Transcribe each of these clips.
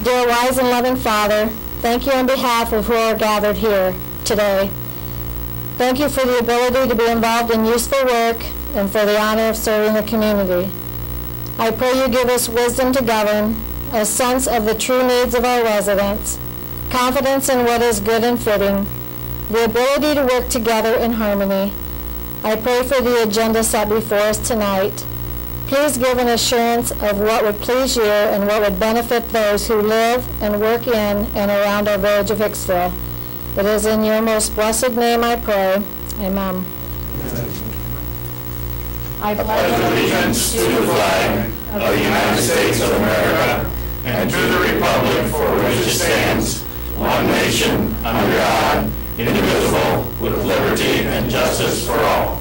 Dear wise and loving Father, thank you on behalf of who are gathered here today. Thank you for the ability to be involved in useful work and for the honor of serving the community. I pray you give us wisdom to govern, a sense of the true needs of our residents, confidence in what is good and fitting, the ability to work together in harmony. I pray for the agenda set before us tonight. Please give an assurance of what would please you and what would benefit those who live and work in and around our village of Hicksville. It is in your most blessed name I pray. Amen. I pledge allegiance to the flag of the United States of America and to the republic for which it stands, one nation, under God, indivisible, with liberty and justice for all.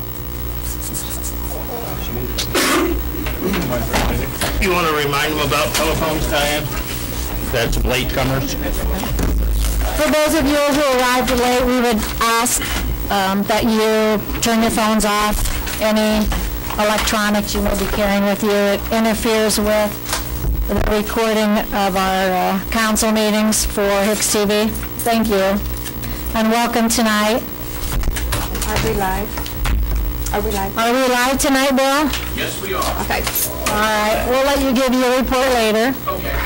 You want to remind them about telephones, Diane? That's latecomers. For those of you who arrived late, we would ask that you turn your phones off. Any electronics you may be carrying with you. It interferes with the recording of our council meetings for HIX-TV. Thank you. And welcome tonight. Are we live? Are we live? Are we live tonight, Bill? Yes, we are. Okay. All right. We'll let you give your report later. Okay.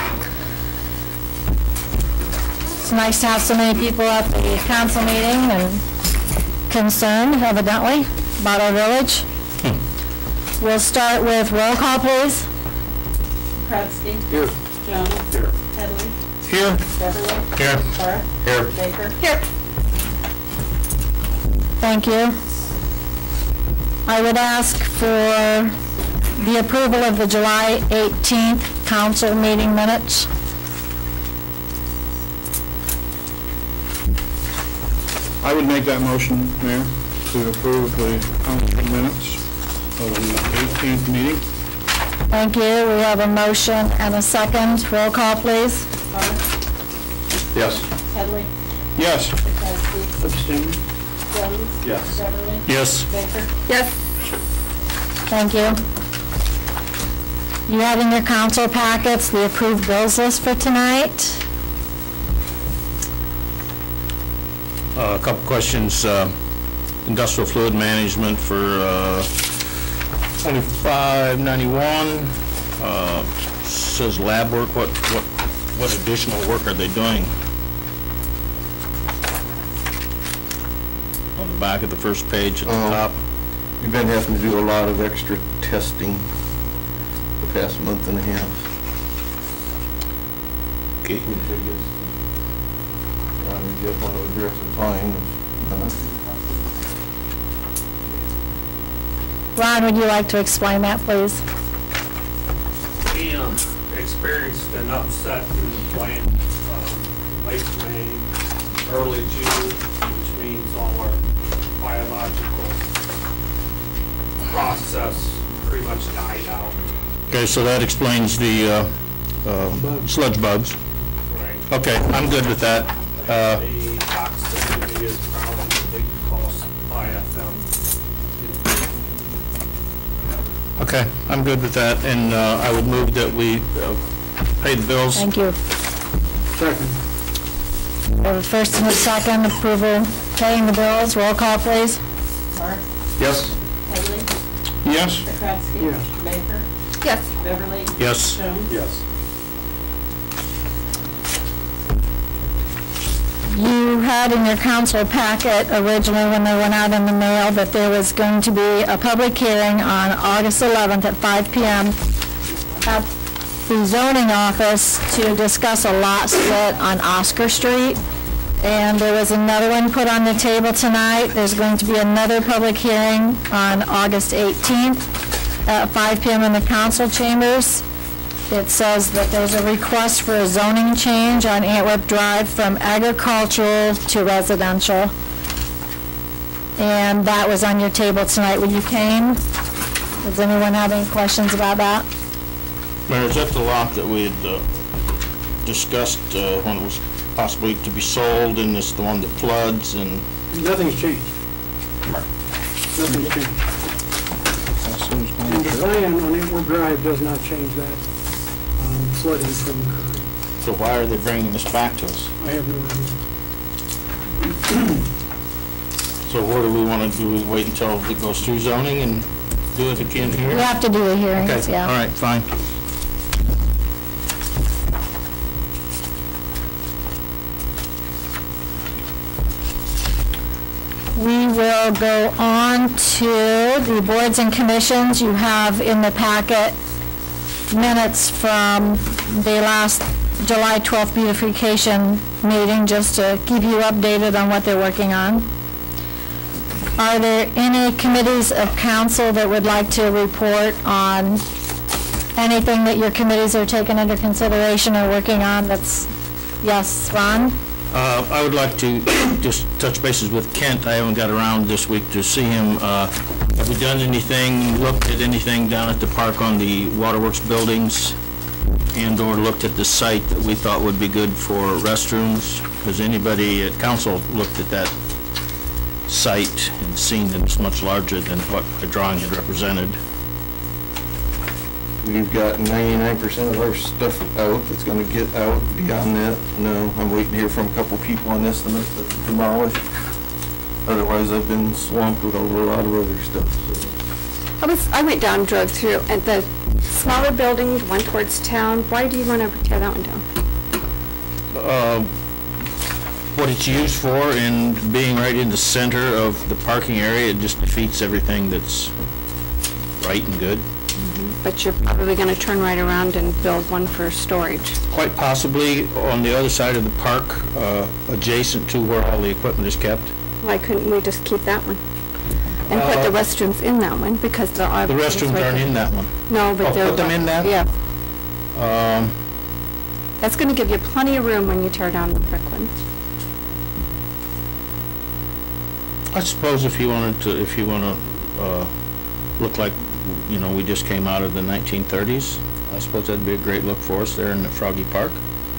It's nice to have so many people at the council meeting and concerned, evidently, about our village. We'll start with roll call, please. Kratzky. Here. Jones. Here. Headley. Here. Beverly. Here. Barth. Here. Baker. Here. Thank you. I would ask for the approval of the July 18th council meeting minutes. I would make that motion, Mayor, to approve the council minutes of the 18th meeting. Thank you. We have a motion and a second. Roll call, please. Barth. Yes. Headley. Yes. Kratzky. Abstain. Jones. Yes. Beverly. Yes. Baker. Yes. Thank you. You have in your council packets the approved bills list for tonight. A couple questions. Industrial fluid management for $25.91. Says lab work. What additional work are they doing? On the back of the first page at the top. We've been having to do a lot of extra testing the past month and a half. Okay. We just want to address it fine. Ron, would you like to explain that, please? We experienced an upset in the plant late May, early June, which means all our biological process pretty much died out. Okay, so that explains the sludge bugs. Right. Okay, I'm good with that. The toxicity is probably cost IFM. Okay, I'm good with that, and I would move that we pay the bills. Thank you. Second. We have a first and a second approval paying the bills. Roll call, please. Barth. Yes. Headley. Yes. Kratzky. Yes. Baker. Yes. Beverly. Yes. Jones. Yes. You had in your council packet originally when they went out in the mail that there was going to be a public hearing on August 11th at 5 p.m. at the zoning office to discuss a lot split on Oscar Street. And there was another one put on the table tonight. There's going to be another public hearing on August 18th at 5 p.m. in the council chambers. It says that there's a request for a zoning change on Antwerp Drive from agricultural to residential. And that was on your table tonight when you came. Does anyone have any questions about that? Mayor, is that the lot that we had discussed when it was possibly to be sold, and it's the one that floods and... Nothing's changed. Nothing's changed. And the plan on Antwerp Drive does not change that flooding from occurring. So why are they bringing this back to us? I have no idea. So what do we want to do? We wait until it goes through zoning and do it again here? We have to do the hearings, Okay, yeah. all right, fine. We will go on to the boards and commissions. You have in the packet minutes from the last July 12th beautification meeting, just to keep you updated on what they're working on. Are there any committees of council that would like to report on anything that your committees are taking under consideration or working on? That's, yes, Ron? I would like to just touch bases with Kent. I haven't got around this week to see him. Have we done anything, looked at anything down at the park on the waterworks buildings, and/or looked at the site that we thought would be good for restrooms? Has anybody at council looked at that site and seen that it's much larger than what the drawing had represented? We've got 99% of our stuff out that's gonna get out. Beyond that, no, I'm waiting to hear from a couple people on estimates to demolish. Otherwise, I've been swamped with over a lot of other stuff, so. I went down, drove through, and the smaller building, the one towards town, why do you want to tear that one down? What it's used for, and being right in the center of the parking area, it just defeats everything that's right and good. But you're probably going to turn right around and build one for storage. Quite possibly on the other side of the park, adjacent to where all the equipment is kept. Why couldn't we just keep that one? And put the restrooms in that one, because there are... The restrooms aren't in that one. No, but Oh, they're... put them in that? Yeah. That's going to give you plenty of room when you tear down the brick one. I suppose if you want to look like, you know, we just came out of the 1930s, I suppose that'd be a great look for us there in the Froggy Park.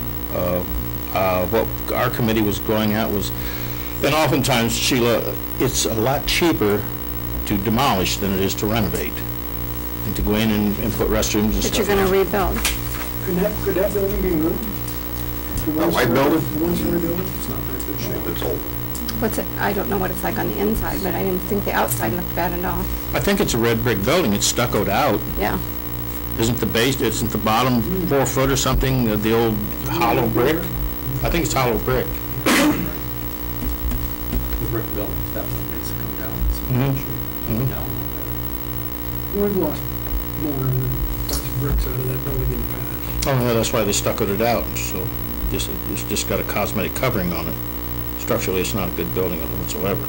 What our committee was going at was, and oftentimes, Sheila, it's a lot cheaper to demolish than it is to renovate, and to go in and put restrooms and stuff. But you're going to rebuild. Could that building be moved? That white building? The one-story building? It's not very good shape, it's old. What's it? I don't know what it's like on the inside, but I didn't think the outside looked bad at all. I think it's a red brick building. It's stuccoed out. Yeah. Isn't the base, isn't the bottom 4 foot or something, the old hollow brick? I think it's hollow brick. The brick buildings, that one needs to come down. Mhm. Down a little bit. We've lost more than a bunch of bricks out of that building in the past. Oh, yeah, that's why they stuccoed it out, so it's just got a cosmetic covering on it. Structurally, it's not a good building whatsoever.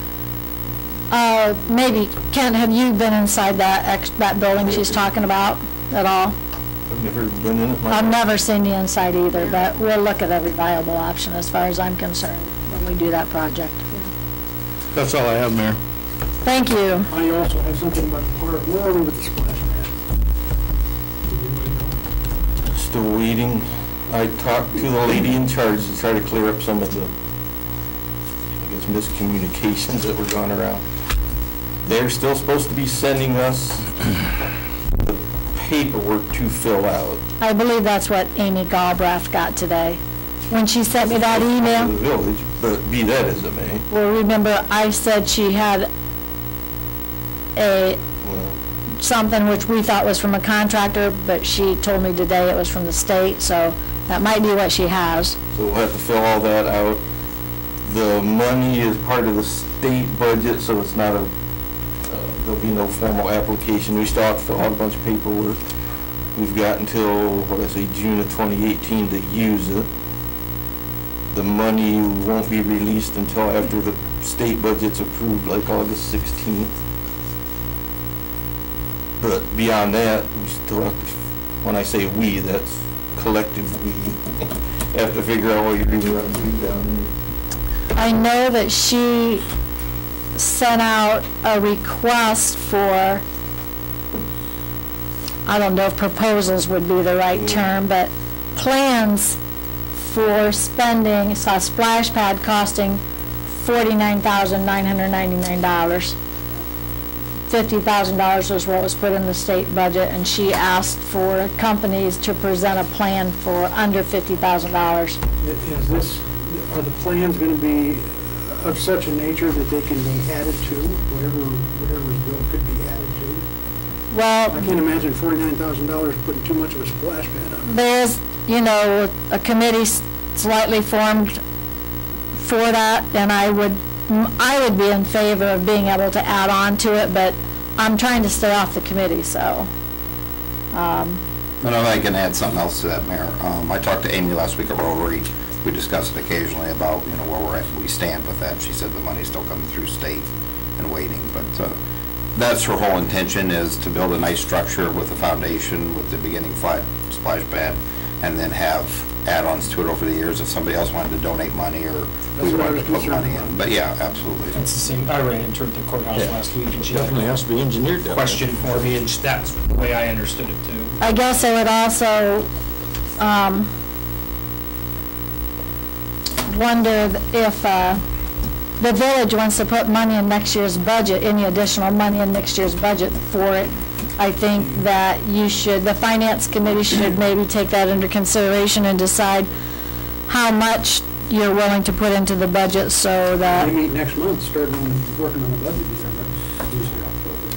Maybe, Kent, have you been inside that building she's talking about at all? I've never been in it myself. I've never seen the inside either, but we'll look at every viable option as far as I'm concerned when we do that project. That's all I have, Mayor. Thank you. I also have something about the park. Where are we with the splash pad? Does anybody know? Still waiting. I talked to the lady in charge to try to clear up some of the, I guess, miscommunications that were going around. They're still supposed to be sending us the paperwork to fill out. I believe that's what Amy Galbraith got today. When she sent me that To the email, village, but be that as it may. well, remember, I said she had Well, something which we thought was from a contractor, but she told me today it was from the state, so that might be what she has. so we'll have to fill all that out. The money is part of the state budget, so it's not a, there'll be no formal application. We still have to fill out a bunch of paperwork. We've got until, June of 2018 to use it. The money won't be released until after the state budget's approved, like August 16th. But beyond that, we still have to, when I say we, that's collective we, have to figure out what you're really going to do down there. I know that she sent out a request for, I don't know if proposals would be the right term, but plans for spending, saw a splash pad costing $49,999. $50,000 was what was put in the state budget, and she asked for companies to present a plan for under $50,000. Is this, are the plans going to be of such a nature that they can be added to, whatever's built could be added to? Well, I can't imagine $49,000 putting too much of a splash pad on. there's, you know, a committee slightly formed for that, and I would be in favor of being able to add on to it, but I'm trying to stay off the committee, so. And if I can add something else to that, Mayor. I talked to Amy last week at Rotary. We discussed it occasionally about, you know, where we stand with that. She said the money's still coming through state and waiting, but that's her whole intention, is to build a nice structure with a foundation, with the beginning flat splash pad, and then have add-ons to it over the years if somebody else wanted to donate money or we wanted to put money in. But yeah, absolutely. It's the same, I ran into her at the courthouse last week, and she Definitely has to be engineered that way. question for me, and that's the way I understood it too. I guess I would also wonder if the village wants to put money in next year's budget, any additional money in next year's budget for it. I think that the finance committee should maybe take that into consideration and decide how much you're willing to put into the budget so that. We meet next month, starting working on the budget, December, usually October.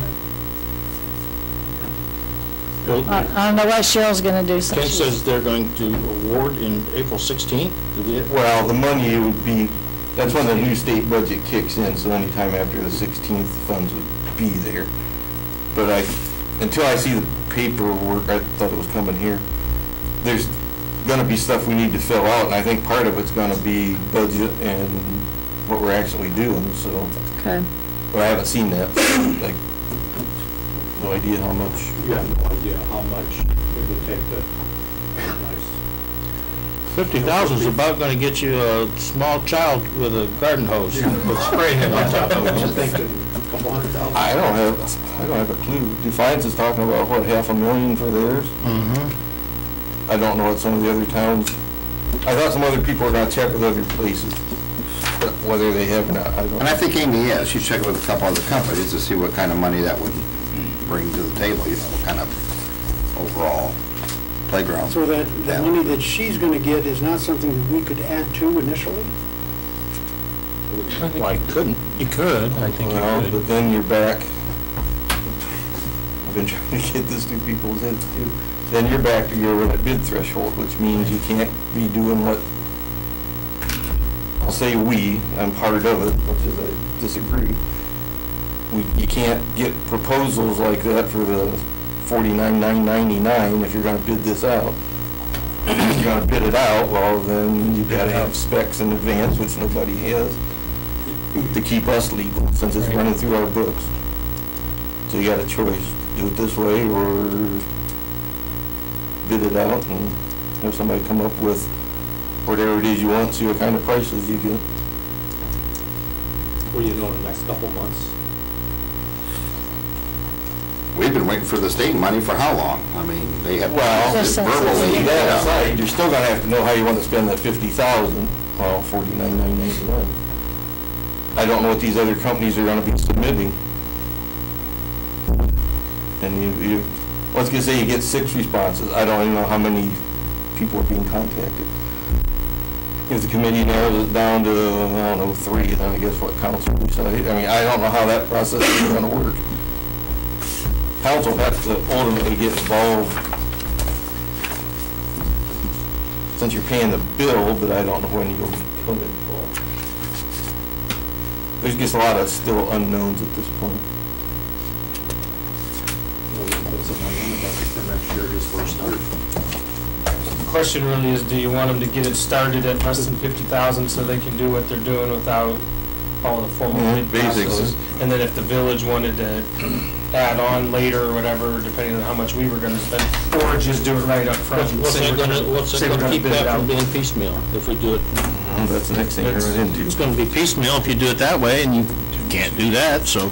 I don't know what Cheryl's going to do. Ken says they're going to award in April 16th. Well, the money would be, that's when the new state budget kicks in, so anytime after the 16th, the funds would be there. But until I see the paperwork, I thought it was coming here, there's gonna be stuff we need to fill out, and I think part of it's gonna be budget and what we're actually doing, so. Okay. But I haven't seen that, like, no idea how much. You have no idea how much it would take to analyze. 50,000 is about going to get you a small child with a garden hose with spray head on top of I'm it. thinking a couple $100,000. I don't have a clue. Defiance is talking about, what, $500,000 for theirs? Mm-hmm. I don't know what some of the other towns, I thought some other people were gonna check with other places, but whether they have or not, I don't know. And I think Amy is. She's checking with a couple other companies to see what kind of money that would bring to the table, you know, what kind of overall playground. So that the money that she's going to get is not something that we could add to initially? Well, I couldn't. You could. I think you Well, could. but then you're back, I've been trying to get this to people's heads too, then you're back to your limit bid threshold, which means you can't be doing what, I'll say I'm part of it, which is I disagree. You can't get proposals like that for the $49,999 if you're gonna bid this out. If you're gonna bid it out, well, then you gotta have specs in advance, which nobody has, to keep us legal, since it's running through our books. So you got a choice, do it this way or bid it out and have somebody come up with whatever it is you want, see what kind of prices you get. Well, you know, in the next couple months. We've been waiting for the state money for how long? I mean, they have. Well, just since verbally. Leave that aside, you're still gonna have to know how you want to spend that $50,000, well, $49,999. I don't know what these other companies are gonna be submitting. And let's just say you get 6 responses, I don't even know how many people are being contacted. If the committee narrows it down to, I don't know, 3, then I guess what council decide. I mean, I don't know how that process is gonna work. Council has to ultimately get involved since you're paying the bill, but I don't know when you'll become involved. There's just a lot of still unknowns at this point. You know, we put some money in the budget for next year just for a start. The question really is, do you want them to get it started at less than 50,000 so they can do what they're doing without all the formal bid processes? And then if the village wanted to add on later or whatever, depending on how much we were gonna spend, or just do it right up front. and What's say that we're gonna gonna keep bid it that from out. being piecemeal if we do it? Well, that's the next thing you're running into. It's gonna be piecemeal if you do it that way, and you can't do that, so.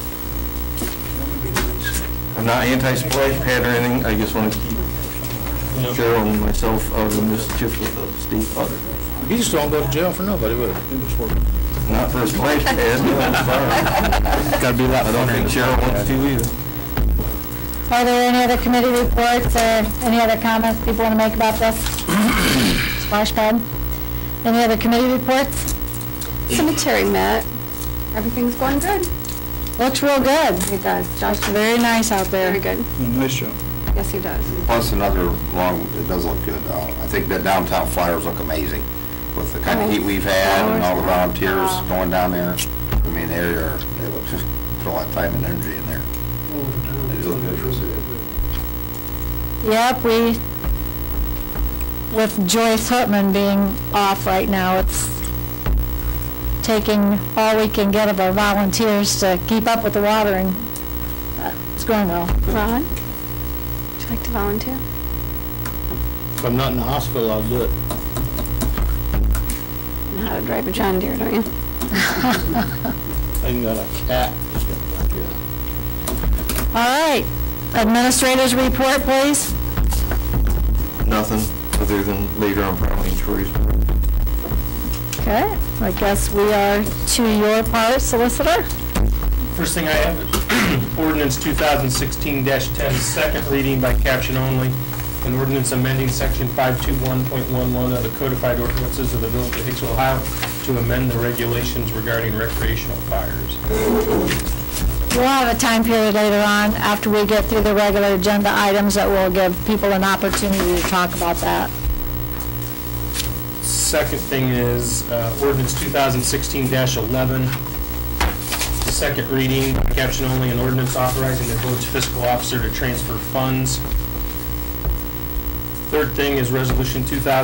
I'm not anti-splash pad or anything, I just want to keep Cheryl and myself out of the mischief with the state auditor. You just don't go to jail for nobody, would it? Not for a splash pad, no, I'm sorry. Gotta be a lot I don't think Cheryl wants to either. Are there any other committee reports or any other comments people want to make about this splash pad? Any other committee reports? Cemetery met. Everything's going good. Looks real good. It does. Josh, Very nice out there. very good. Nice job. Yes, he does. Plus another long, it does look good. I think that downtown flyers look amazing with the kind of heat we've had and all the volunteers going down there. I mean, they look, put a lot of time and energy in there. They do look good. Yep, with Joyce Hutman being off right now, it's taking all we can get of our volunteers to keep up with the watering. But it's going well. Ron, would you like to volunteer? If I'm not in the hospital, I'll do it. You know how to drive a John Deere, don't you? I got a cat. All right, administrators report, please. Nothing other than later on probably Troy's. Okay, I guess we are to your part, solicitor. First thing I have, ordinance 2016-10, second reading by caption only. An ordinance amending section 521.11 of the codified ordinances of the Village of Hicksville, Ohio to amend the regulations regarding recreational fires. We'll have a time period later on after we get through the regular agenda items that will give people an opportunity to talk about that. Second thing is ordinance 2016-11, second reading, by caption only, an ordinance authorizing the village fiscal officer to transfer funds. Third thing is resolution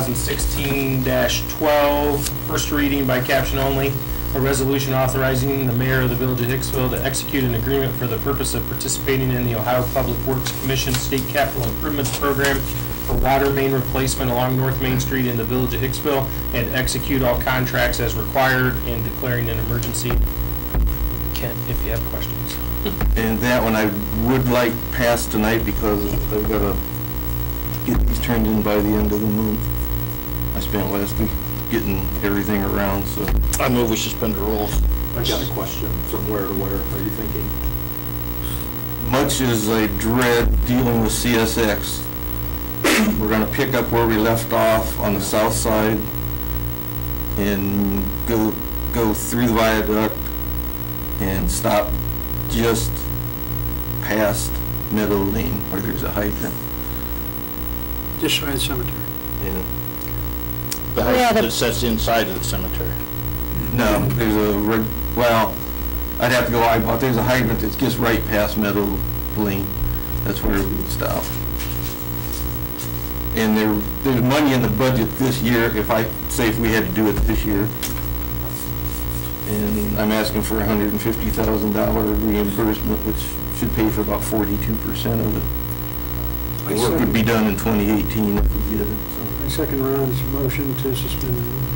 2016-12, first reading by caption only, a resolution authorizing the mayor of the village of Hicksville to execute an agreement for the purpose of participating in the Ohio Public Works Commission State Capital Improvements Program for water main replacement along North Main Street in the village of Hicksville, and execute all contracts as required and declaring an emergency. Kent, if you have questions. And that one I would like passed tonight because I've got to get these turned in by the end of the month. I spent last week getting everything around, so. I move we suspend the rules. I got a question, from where to where are you thinking? Much as I dread dealing with CSX, we're gonna pick up where we left off on the south side and go through the viaduct and stop just past Meadow Lane where there's a hydrant. Just shy of the cemetery. And The hydrant that sits inside of the cemetery. no, there's well, I'd have to go eyeball. There's a hydrant that's just right past Meadow Lane. That's where we would stop. And there's money in the budget this year, if we had to do it this year. And I'm asking for $150,000 reimbursement, which should pay for about 42% of it. The work would be done in 2018 if we did it. I second Ron's motion to suspend the rules.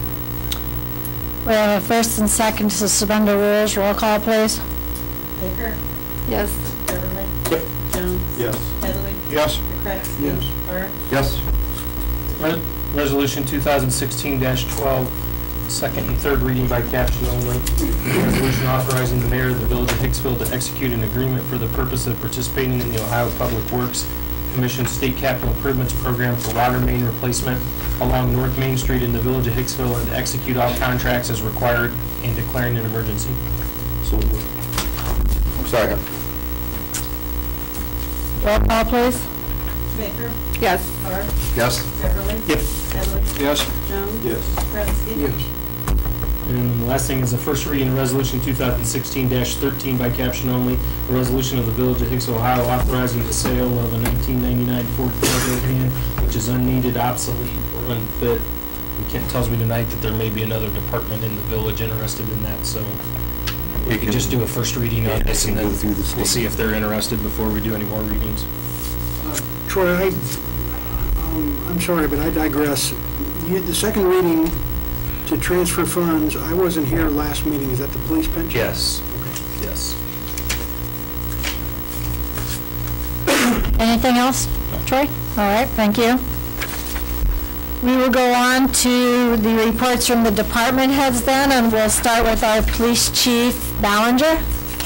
We have a first and second to suspend the rules. Roll call, please. Baker? Yes. Beverly? Yep. Jones? Yes. Heatherly? Yes. McCrasky? Yes. Barth? Yes. Resolution 2016-12, second and third reading by caption only. Resolution authorizing the mayor of the village of Hicksville to execute an agreement for the purpose of participating in the Ohio Public Works Commission State Capital Improvements Program for water main replacement along North Main Street in the village of Hicksville, and to execute all contracts as required and declaring an emergency. So, second. Roll call, please. Baker? Yes. Barth? Yes. Beverly? Yep. Heatherly? Yes. Jones? Yes. McCrasky? Yes. And the last thing is the first reading of Resolution 2016-13 by caption only, a resolution of the Village of Hicksville, Ohio, authorizing the sale of a 1999 Ford cargo van, which is unneeded, obsolete, or unfit. And Kent tells me tonight that there may be another department in the village interested in that, so we could just do a first reading on this, and then we'll see if they're interested before we do any more readings. Troy, I'm sorry, but I digress. The second reading to transfer funds, I wasn't here last meeting. Is that the police pension? Yes. Yes. Anything else, Troy? All right, thank you. We will go on to the reports from the department heads then, and we'll start with our police chief, Ballinger.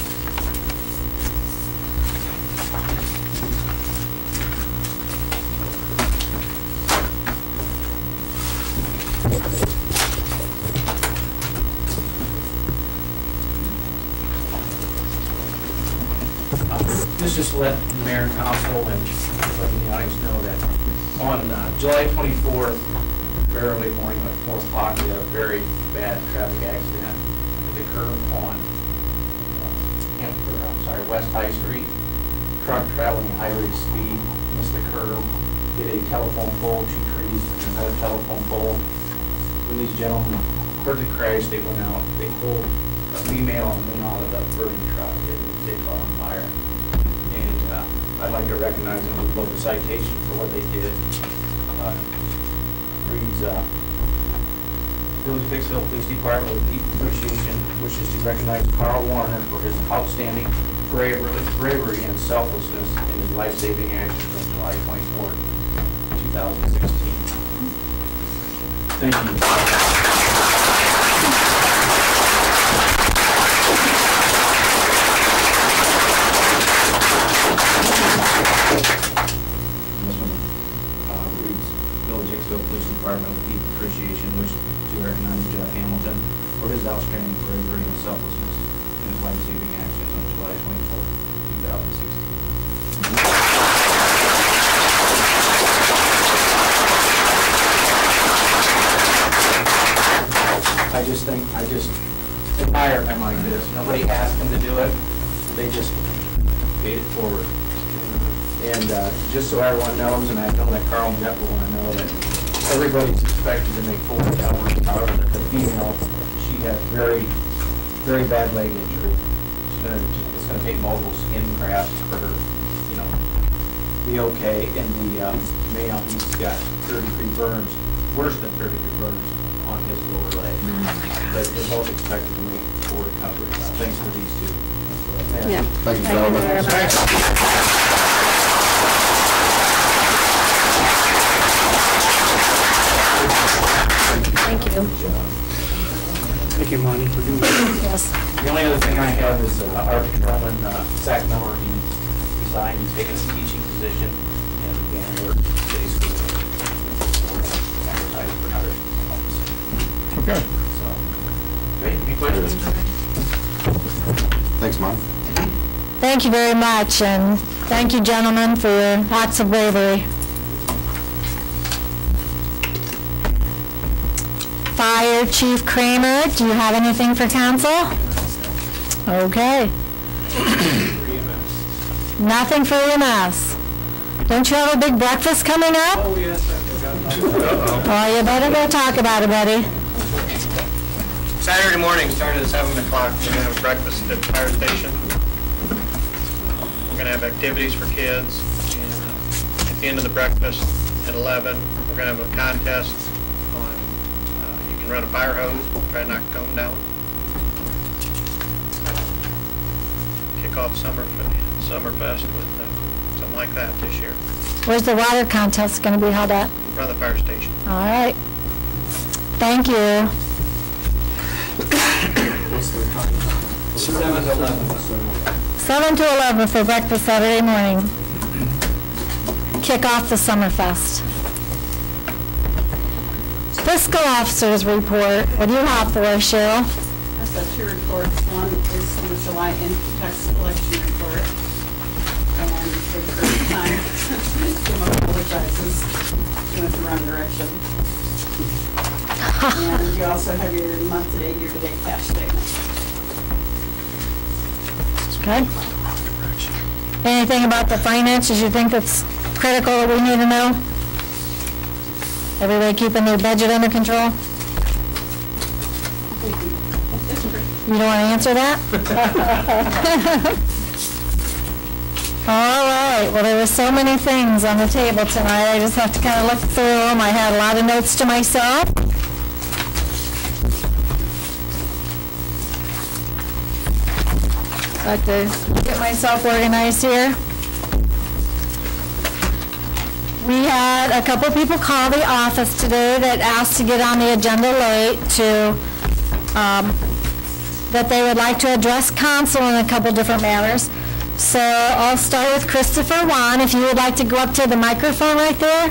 Just to let the mayor and council and letting the audience know that on July 24th, very early morning, like 4 o'clock, we had a very bad traffic accident at the curb on West High Street. Truck traveling at high rate of speed, missed the curb, hit a telephone pole, 2 trees, and another telephone pole. When these gentlemen heard the crash, they went out, they pulled a female and went out of the burning truck. It caught on fire. I'd like to recognize them with both a citation for what they did. Reads, Village of Hicksville Police Department with deep appreciation wishes to recognize Carl Warner for his outstanding bravery and selflessness in his life-saving actions on July 24th, 2016. Thank you. Police Department with deep appreciation wishes to recognize Jeff Hamilton for his outstanding bravery and selflessness in his life-saving actions on July 24th, 2016. I just admire men like this. Nobody asked them to do it. They just paid it forward. And just so everyone knows, and I know that Carl and Jeff will want to know that everybody's expected to make 4 hours. However, the female, she has very, very bad leg injury. It's going to take multiple skin grafts for her, be okay. And the male, he's got 30-degree burns, worse than 30-degree burns on his lower leg. But they're both expected to make 4 recoveries. Thanks to these 2. Yeah. Thank you, gentlemen. Thank you. Thank you, Monty, for doing that. Yes. The only other thing I have is our patrolman, Zach Miller, he resigned, he's taken a teaching position and began work at city school. We're going to advertise for another office. Okay. So, great, any questions? Thanks, Mom. Thank you very much, and thank you, gentlemen, for your acts of bravery. Fire Chief Kramer, do you have anything for council? Okay. Nothing for EMS. Don't you have a big breakfast coming up? Oh, yes, I forgot. Oh, you better go talk about it, buddy. Saturday morning, started at 7 o'clock. We're going to have breakfast at the fire station. We're going to have activities for kids. And at the end of the breakfast at 11, we're going to have a contest on, you can run a fire hose, try to knock a cone down. Kick off Summerfest with something like that this year. Where's the water contest going to be held at? In front of the fire station. All right. Thank you. 7 to 11. 7 to 11 for breakfast Saturday morning. Kick off the Summerfest. Fiscal officers report. What do you have for us, Cheryl? I've got 2 reports. One is the July income tax collection report. And for the first time, Jim apologizes. Went the wrong direction. And you also have your month-to-date, year-to-date cash statement. Good. Anything about the finances you think that's critical that we need to know? Everybody keeping their budget under control? You don't want to answer that? All right. Well, there were so many things on the table tonight. I just have to kind of look through them. I had a lot of notes to myself. I have to get myself organized here. We had had a couple people call the office today that asked to get on the agenda late that they would like to address council in a couple different matters. So I'll start with Christopher Wan, if you would like to go up to the microphone right there.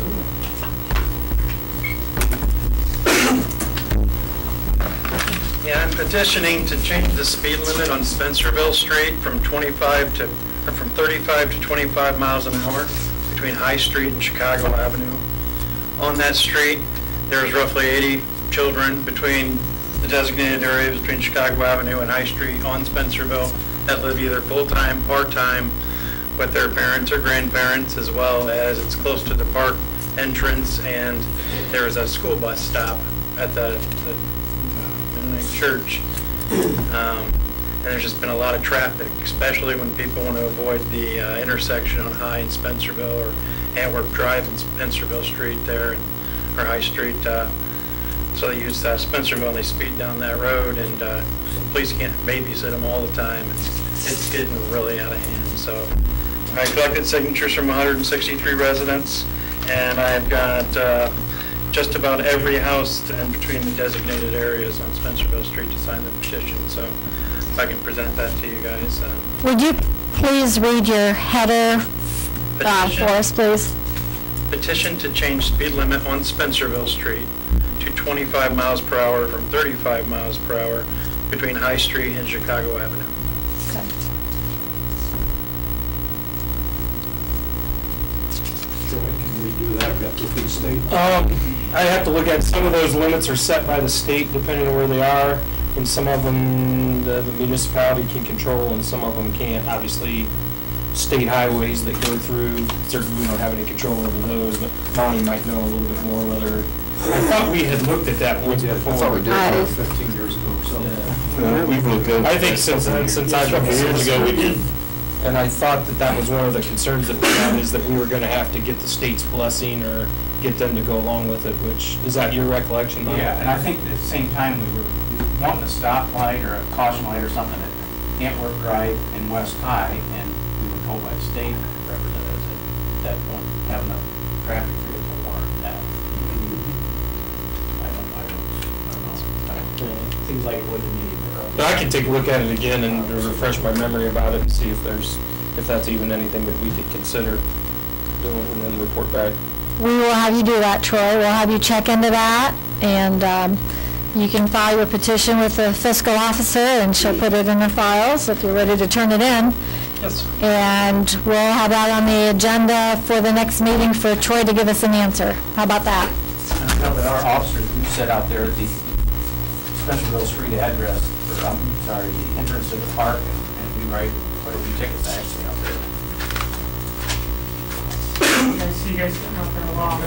Yeah, I'm petitioning to change the speed limit on Spencerville Street from 35 to 25 miles an hour between High Street and Chicago Avenue. On that street, there's roughly 80 children between the designated areas between Chicago Avenue and High Street on Spencerville that live either full-time, part-time with their parents or grandparents, as well as it's close to the park entrance, and there is a school bus stop at the church. And there's just been a lot of traffic, especially when people want to avoid the intersection on High in Spencerville or Antwerp Drive in Spencerville Street there, or High Street. So they use Spencerville and they speed down that road, and police can't babysit them all the time. It's getting really out of hand. So I collected signatures from 163 residents, and I've got just about every house in between the designated areas on Spencerville Street to sign the petition. So if I can present that to you guys. Would you please read your header for us, please? Petition to change speed limit on Spencerville Street to 25 miles per hour from 35 miles per hour between High Street and Chicago Avenue. Okay. Can we do that with the state? I have to look at, some of those limits are set by the state depending on where they are, and some of them the municipality can control and some of them can't. Obviously, state highways that go through, certainly we don't have any control over those, but Monty might know a little bit more whether, I thought we had looked at that once before. I thought we did 15 years ago, so. Yeah. We've looked at it. I think since I, a couple of years ago, we did. And I thought that was one of the concerns that we had, is that we were gonna have to get the state's blessing or get them to go along with it, which, is that your recollection, Mike? Yeah, and I think at the same time, we were wanting a stoplight or a caution light or something at Antwerp Drive and West High, and we were told by the state representatives that won't have enough traffic for it to warrant that. I don't know. Seems like it would to me. But I can take a look at it again and refresh my memory about it and see if that's even anything that we could consider doing, and then report back. We will have you do that, Troy. We'll have you check into that, and you can file your petition with the fiscal officer, and she'll put it in the files if you're ready to turn it in. Yes. And we'll have that on the agenda for the next meeting for Troy to give us an answer. How about that? I know that our officers, we set out there at the Spencerville Street address, or, the entrance to the park, and we write quite a few tickets actually out there. I see you guys getting out there a lot.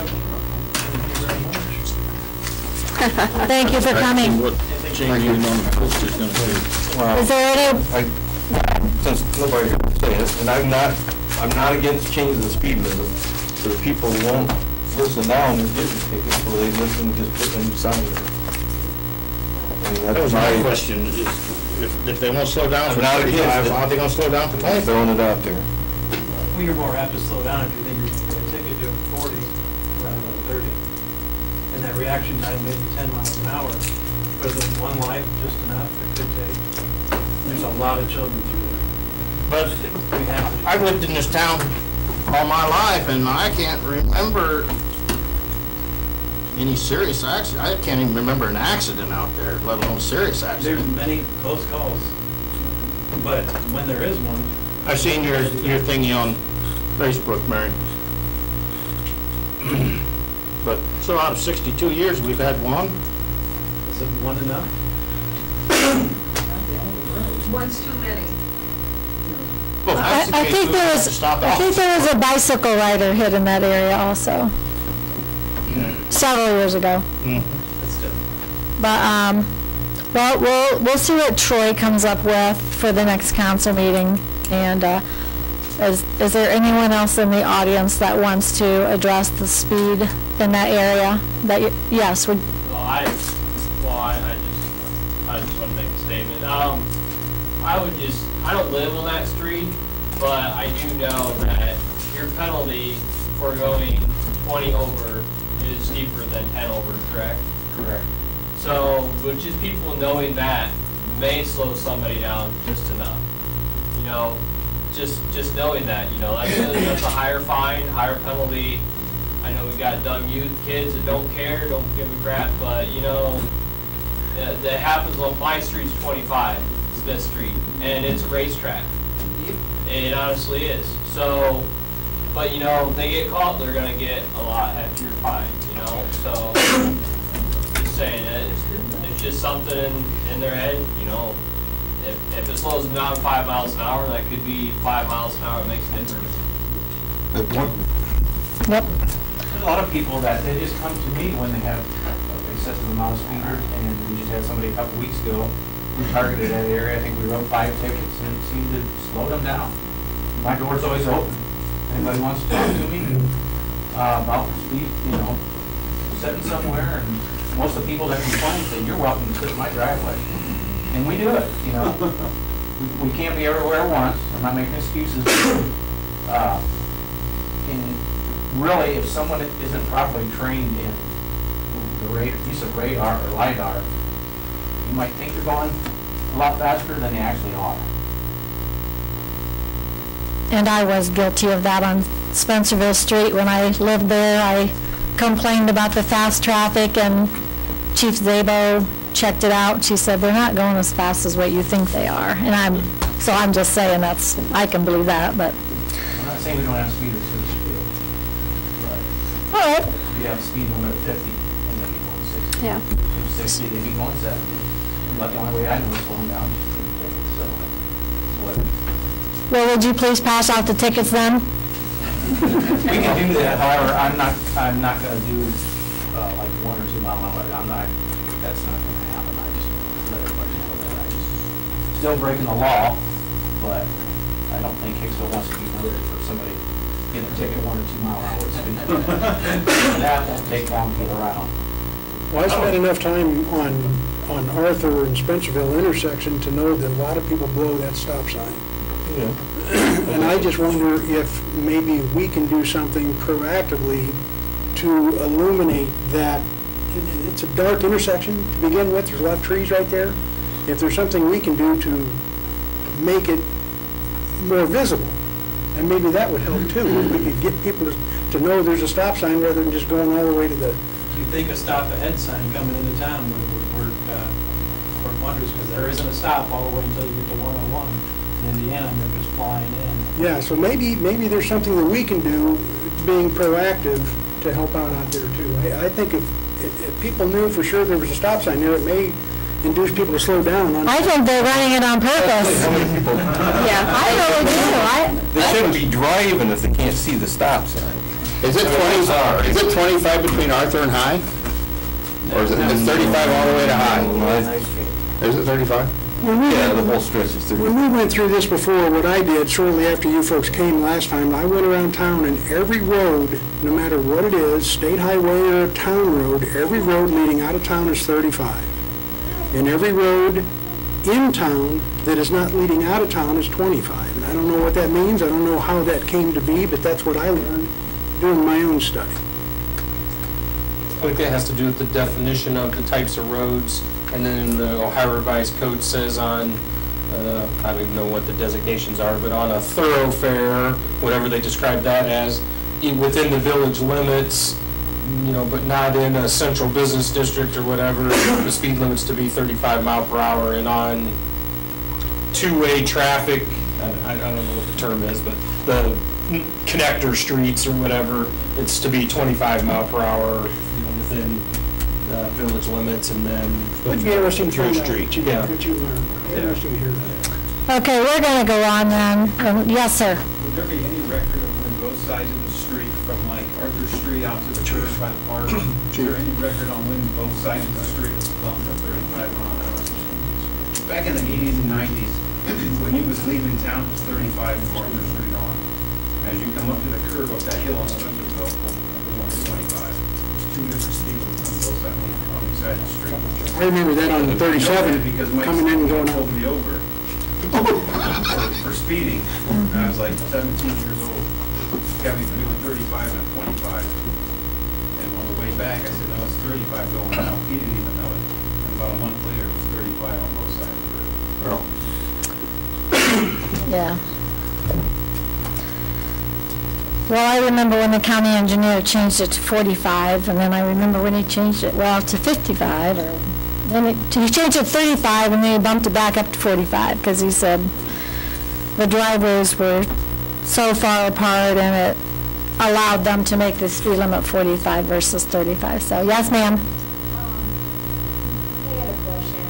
Thank you for coming. What changing on the post is gonna be. Well, Is there any, since nobody can say it, and I'm not against changing the speed limit, but if people won't listen now and get the tickets, so they listen, just put them sign. That was my question, is if they won't slow down for 35, why aren't they gonna slow down for 20? Throwing it out there. Well, you're more apt to slow down if you think you're going to get a ticket doing 40 rather than 30. And that reaction time maybe 10 miles an hour, whether it's one life, just enough, it could take. There's a lot of children through there. But I've lived in this town all my life, and I can't remember any serious accident. I can't even remember an accident out there, let alone a serious accident. There's many close calls, but when there is one. I've seen your thingy on Facebook, Mary. But so out of 62 years, we've had one. Is it one enough? One's too many. Well, if that's the I case, think we would have to stop I think there was a bicycle rider hit in that area also, several years ago. But, well, we'll see what Troy comes up with for the next council meeting. And is there anyone else in the audience that wants to address the speed in that area? Yes, would. I just want to make a statement. I don't live on that street, but I do know that your penalty for going 20 over is steeper than 10 over, correct? Correct. So, with just people knowing that may slow somebody down just enough. You know, just knowing that, you know, that's a higher fine, higher penalty. I know we got dumb youth kids that don't care, don't give a crap, but you know, that happens on my street's 25, Smith Street, and it's a racetrack. It honestly is. So, but you know, if they get caught, they're gonna get a lot heftier fine, you know, so, just saying, it's just something in their head, you know. If it slows them down 5 miles an hour, that could be 5 miles an hour, it makes a difference. Yep. There's a lot of people that they just come to me when they have excessive amount of speeders, and we just had somebody a couple weeks ago who targeted that area. I think we wrote 5 tickets, and it seemed to slow them down. My door's always open. Anybody wants to talk to me about speed, you know, sitting somewhere, and most of the people that complain say, "You're welcome to sit in my driveway." And we do it, you know. We can't be everywhere at once. I'm not making excuses. And really, if someone isn't properly trained in the use of radar or LiDAR, you might think you're going a lot faster than you actually are. And I was guilty of that on Spencerville Street. When I lived there, I complained about the fast traffic, and Chief Zabo checked it out. She said, they're not going as fast as what you think they are. And I'm just saying I can believe that, but. I'm not saying we don't have speeders in the field, but all right. If you have a speed limit of 50, and they'd be going 60. Yeah. If 60, they'd be going 70. But the only way I know is slowing down, so what? Well, would you please pass out the tickets then? We can do that, however, I'm not gonna do, like 1 or 2 mile an hour, that's not gonna happen, I just let everybody know that I'm still breaking the law, but I don't think Hicksville wants to be noted for somebody getting a ticket 1 or 2 mile an hour speed. That won't take long to get around. Well, I spent enough time on Arthur and Spencerville intersection to know that a lot of people blow that stop sign. Yeah. And I just wonder if maybe we can do something proactively to illuminate that. It's a dark intersection to begin with. There's a lot of trees right there. If there's something we can do to make it more visible, and maybe that would help too. We could get people to know there's a stop sign rather than just going all the way to the. You think a stop ahead sign coming into town would work wonders, because there isn't a stop all the way until you get to 101. And in the end, they're just flying in. Yeah, so maybe there's something that we can do, being proactive, to help out there too. I think if people knew for sure there was a stop sign there, it may induce people to slow down. I think they're running it on purpose. How many people? Yeah, I really do. They shouldn't be driving if they can't see the stop sign. Is it 25 between Arthur and High? Or is it 35 all the way to High? Is it 35? Yeah, the whole stretch is 35. When we went through this before, what I did shortly after you folks came last time, I went around town, and every road, no matter what it is, state highway or a town road, every road leading out of town is 35. And every road in town that is not leading out of town is 25. And I don't know what that means. I don't know how that came to be, but that's what I learned doing my own study. I think that has to do with the definition of the types of roads, and then the Ohio Revised Code says on, I don't even know what the designations are, but on a thoroughfare, whatever they describe that as, within the village limits, you know, but not in a central business district or whatever, the speed limit's to be 35 mile per hour, and on two-way traffic, I don't know what the term is, but the connector streets or whatever, it's to be 25 mile per hour, you know, within village limits, and then It'd be interesting to Church find out Street. what you learned. Interesting to hear that. Okay, we're going to go on then. Yes, sir. Would there be any record of when both sides of the street, from like Arthur Street out to the church by the park, is there any record on when both sides of the street bumped to 35 mile an hour? Back in the 80s and 90s, when he was leaving town, it was 35 from Arthur Street on. As you come up to the curve up that hill on Spencerville, it went to 25. There's 2 different speed limits on both sides, on each side of the street. I remember that on 37, coming in and going out. Pulled me over for speeding, and I was like 17 years old. Got me doing 35 and 25. back, I said, no, it's 35 going out. He didn't even know it. And about a month later, it was 35 on both sides of the road. Yeah. Well, I remember when the county engineer changed it to 45, and then I remember when he changed it, well, to 55, or then he changed it to 35, and then he bumped it back up to 45, because he said the driveways were so far apart, and it allowed them to make the speed limit 45 versus 35. So, yes, ma'am? I had a question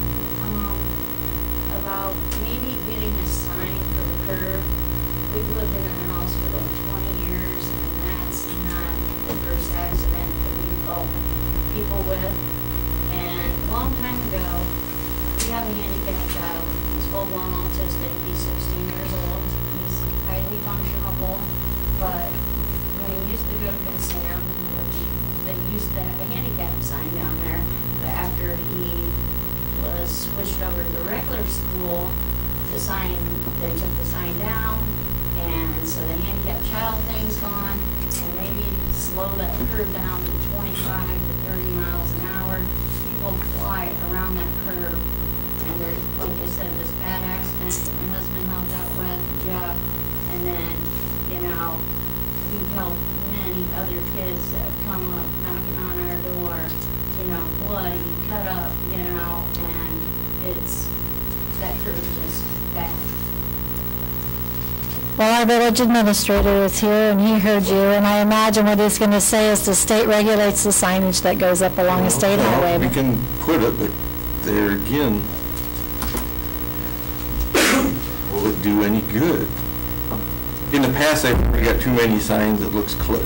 about maybe getting a sign for the curb. We've lived in a house for like 20 years, and that's not the first accident that we've helped people with. And a long time ago, we have a handicapped child. He's full-blown autistic. He's 16 years old. He's highly functionable, but when he used to go to Good Sam, which they used to have a handicap sign down there, but after he was switched over to the regular school, the sign, they took the sign down, and so the handicapped child thing's gone, and maybe slow that curve down to 25 to 30 miles an hour. People fly around that curve, and there's, like I said, this bad accident that my husband helped out with, Jeff, and then, you know, we've helped many other kids that have come up knocking on our door, you know, bloody, cut up, you know, and it's, that curve is just bad. Well, our village administrator is here, and he heard you, and I imagine what he's going to say is the state regulates the signage that goes up along the state highway. We can put it, but there again, will it do any good? In the past, I've got too many signs that looks cluttered.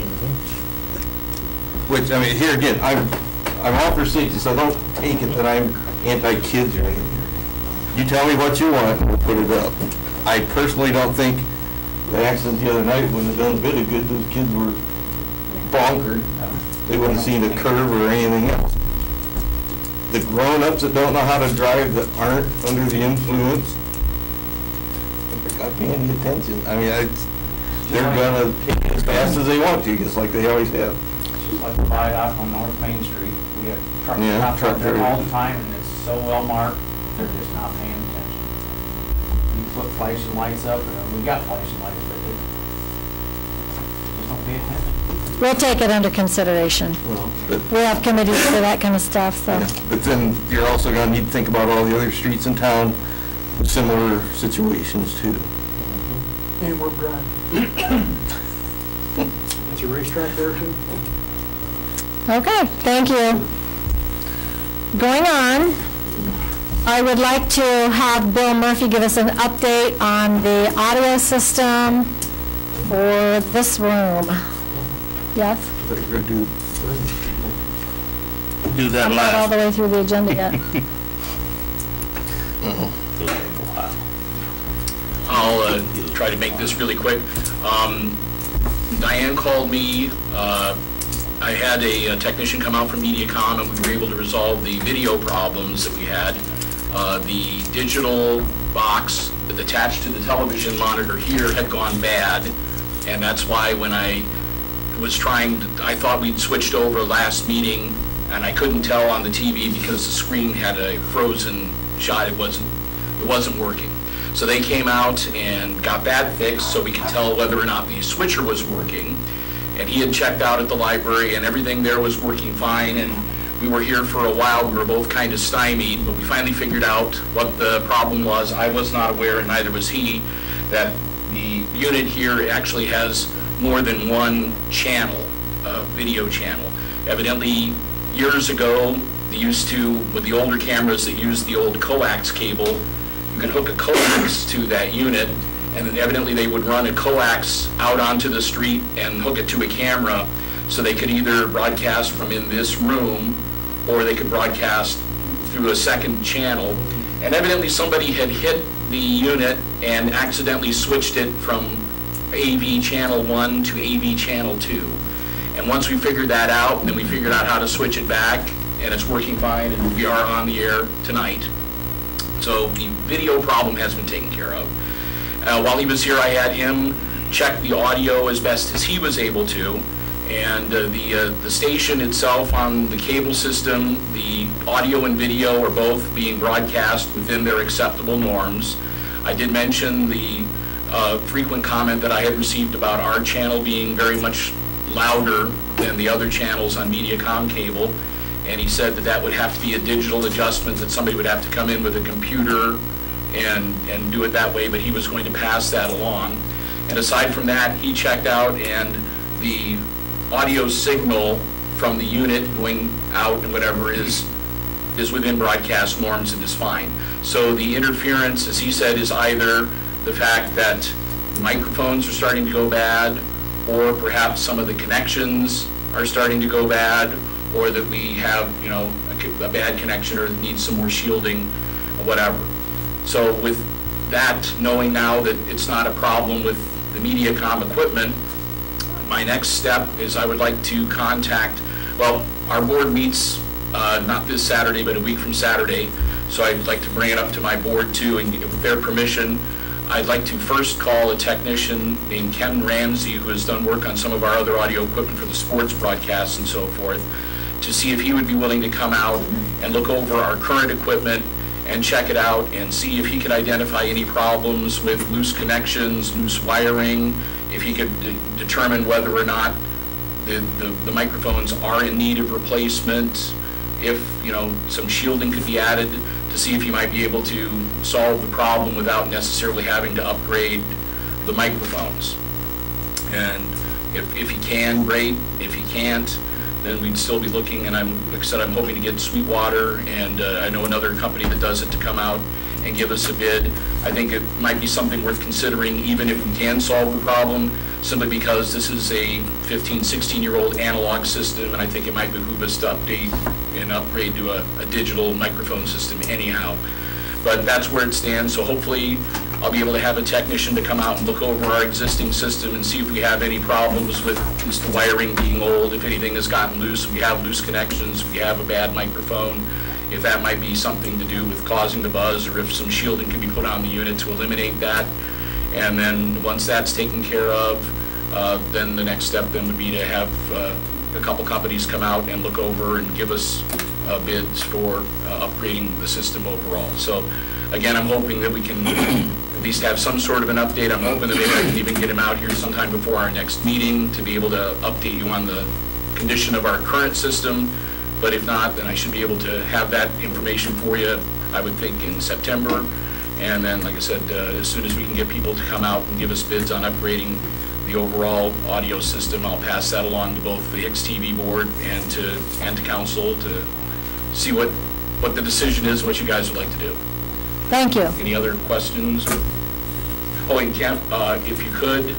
Which, I mean, here again, I'm all for safety, so don't take it that I'm anti-kids or anything. You tell me what you want, and we'll put it up. I personally don't think the accident the other night wouldn't have done a bit of good. Those kids were bonkered. They wouldn't have seen a curve or anything else. The grown-ups that don't know how to drive, that aren't under the influence, they're not paying any attention. I mean, they're gonna take it as fast as they want to, just like they always have. It's just like the viaduct on North Main Street. We have trucks out there drivers all the time, and it's so well marked, they're just not paying attention. You put flashing lights up, and we got flashing lights, but they just don't pay attention. We'll take it under consideration. Well, but, we have committees for that kind of stuff, so. Yeah, but then you're also gonna need to think about all the other streets in town with similar situations too. And we're Brad. It's a racetrack there too. Okay, thank you. Going on, I would like to have Bill Murphy give us an update on the audio system for this room. Yes? They're gonna do that I'm not all the way through the agenda yet. I'll try to make this really quick. Diane called me. I had a technician come out from MediaCom, and we were able to resolve the video problems that we had. The digital box that attached to the television monitor here had gone bad, and that's why when I was trying to, I thought we'd switched over last meeting, and I couldn't tell on the TV because the screen had a frozen shot. It wasn't working. So they came out and got that fixed so we could tell whether or not the switcher was working. And he had checked out at the library, and everything there was working fine, and we were here for a while. We were both kind of stymied, but we finally figured out what the problem was. I was not aware, and neither was he, that the unit here actually has more than one channel, video channel. Evidently, years ago, they used to, with the older cameras that used the old coax cable, you can hook a coax to that unit, and then evidently they would run a coax out onto the street and hook it to a camera, so they could either broadcast from in this room, or they could broadcast through a second channel. And evidently somebody had hit the unit and accidentally switched it from AV channel 1 to AV channel 2. And once we figured that out, then we figured out how to switch it back, and it's working fine, and we are on the air tonight. So the video problem has been taken care of. While he was here, I had him check the audio as best as he was able to, And the station itself on the cable system, the audio and video are both being broadcast within their acceptable norms. I did mention the frequent comment that I had received about our channel being very much louder than the other channels on Mediacom cable, and he said that that would have to be a digital adjustment, that somebody would have to come in with a computer and do it that way, but he was going to pass that along. And aside from that, he checked out, and the audio signal from the unit going out and whatever is within broadcast norms and is fine. So the interference, as he said, is either the fact that the microphones are starting to go bad, or perhaps some of the connections are starting to go bad, or that we have, you know, a bad connection or needs some more shielding or whatever. So with that, knowing now that it's not a problem with the Mediacom equipment, my next step is I would like to contact, well, our board meets not this Saturday, but a week from Saturday, so I'd like to bring it up to my board too, and with their permission, I'd like to first call a technician named Ken Ramsey, who has done work on some of our other audio equipment for the sports broadcasts and so forth, to see if he would be willing to come out and look over our current equipment and check it out and see if he could identify any problems with loose connections, loose wiring, if he could determine whether or not the microphones are in need of replacement, if, you know, some shielding could be added to see if he might be able to solve the problem without necessarily having to upgrade the microphones. And if he can, great. If he can't, then we'd still be looking, and like I said, I'm hoping to get Sweetwater, and I know another company that does it, to come out and give us a bid. I think it might be something worth considering, even if we can solve the problem, simply because this is a 15, 16-year-old analog system, and I think it might behoove us to update and upgrade to a digital microphone system anyhow. But that's where it stands, so hopefully I'll be able to have a technician to come out and look over our existing system and see if we have any problems with just the wiring being old, if anything has gotten loose, if we have loose connections, if we have a bad microphone, if that might be something to do with causing the buzz, or if some shielding can be put on the unit to eliminate that. And then once that's taken care of, then the next step then would be to have a couple companies come out and look over and give us bids for upgrading the system overall. So again, I'm hoping that we can at least have some sort of an update. I'm hoping that maybe I can even get him out here sometime before our next meeting to be able to update you on the condition of our current system. But if not, then I should be able to have that information for you, I would think, in September. And then, like I said, as soon as we can get people to come out and give us bids on upgrading the overall audio system, I'll pass that along to both the HIX-TV board and to council to see what the decision is, what you guys would like to do. Thank you. Any other questions? Oh, and Kemp, if you could,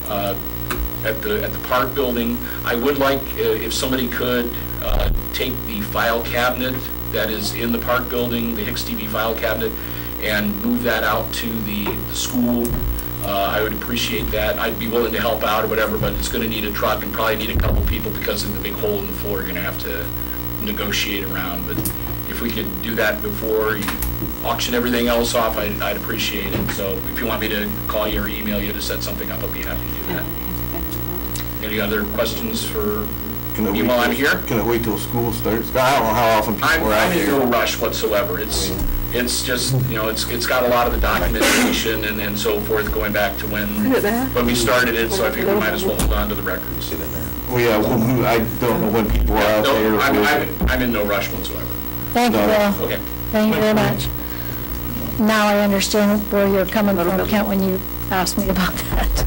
at the park building, I would like if somebody could take the file cabinet that is in the park building, the HIX-TV file cabinet, and move that out to the school. I would appreciate that. I'd be willing to help out or whatever, but it's going to need a truck and probably need a couple people because of the big hole in the floor. You're going to have to negotiate around. But if we could do that before you auction everything else off, I'd appreciate it. So if you want me to call you or email you to set something up, I'll be happy to do that. Any other questions for me while I'm here? Can it wait till school starts? I don't know how often people are out here. I'm in no rush whatsoever. It's just, you know, it's got a lot of the documentation and so forth going back to when we started it, so I figured we might as well hold on to the records. Well, yeah, I don't know when people are out there. I'm in no rush whatsoever. Thank you, Bill. Okay. Thank you very much. Now I understand where you're coming from, Kent, when you asked me about that.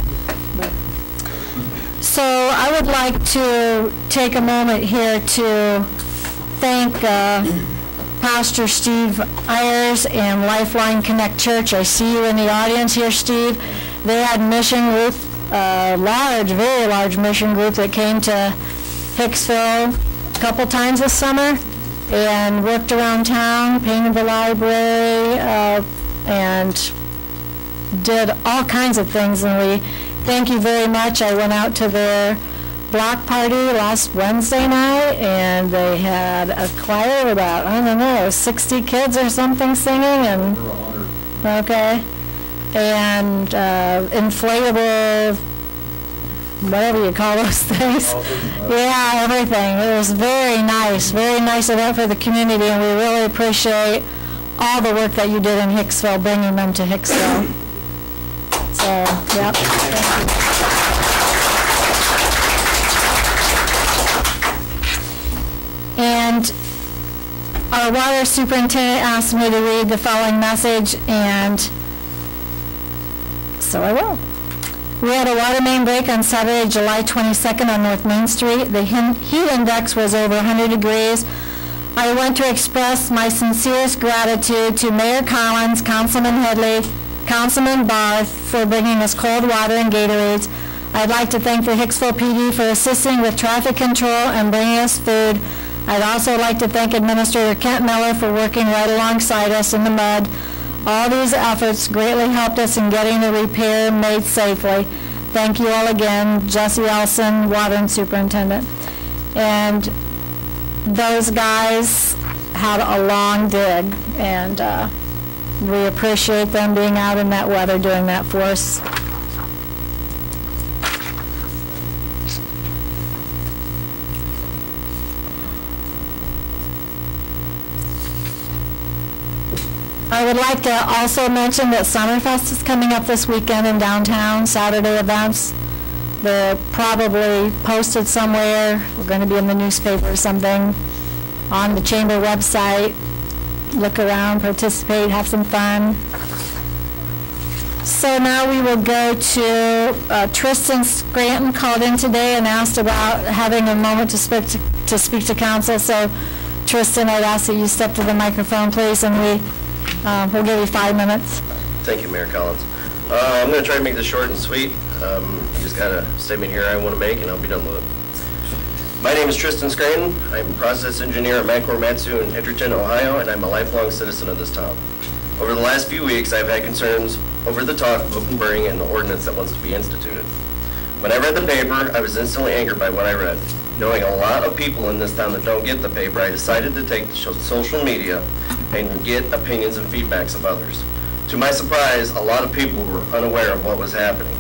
So I would like to take a moment here to thank Pastor Steve Ayers and Lifeline Connect Church. I see you in the audience here, Steve. They had a mission group, very large mission group that came to Hicksville a couple times this summer and worked around town, painted the library, and did all kinds of things. And we thank you very much. I went out to their block party last Wednesday night, and they had a choir of about, I don't know, 60 kids or something singing, and okay, and inflatable whatever you call those things. Yeah, everything. It was very nice event for the community, and we really appreciate all the work that you did in Hicksville, bringing them to Hicksville. So, yep. And our water superintendent asked me to read the following message, and so I will. We had a water main break on Saturday, July 22nd on North Main Street. The heat index was over 100 degrees. I want to express my sincerest gratitude to Mayor Collins, Councilman Headley, Councilman Barth for bringing us cold water and Gatorades. I'd like to thank the Hicksville PD for assisting with traffic control and bringing us food. I'd also like to thank Administrator Kent Miller for working right alongside us in the mud. All these efforts greatly helped us in getting the repair made safely. Thank you all again. Jesse Elson, Water and Superintendent. And those guys had a long dig, and we appreciate them being out in that weather doing that for us. I would like to also mention that Summerfest is coming up this weekend in downtown, Saturday events. They're probably posted somewhere. We're going to be in the newspaper or something, on the chamber website. Look around, participate, have some fun. So now we will go to Tristan Scranton called in today and asked about having a moment to speak to council. So Tristan, I'd ask that you step to the microphone, please, and we'll give you 5 minutes. Thank you, Mayor Collins. I'm going to try to make this short and sweet. Just got a statement here I want to make, and I'll be done with it. My name is Tristan Scranton. I'm a process engineer at Mancor Matsu in Edgerton, Ohio, and I'm a lifelong citizen of this town. Over the last few weeks, I've had concerns over the talk of open burning and the ordinance that wants to be instituted. When I read the paper, I was instantly angered by what I read. Knowing a lot of people in this town that don't get the paper, I decided to take to social media and get opinions and feedbacks of others. To my surprise, a lot of people were unaware of what was happening.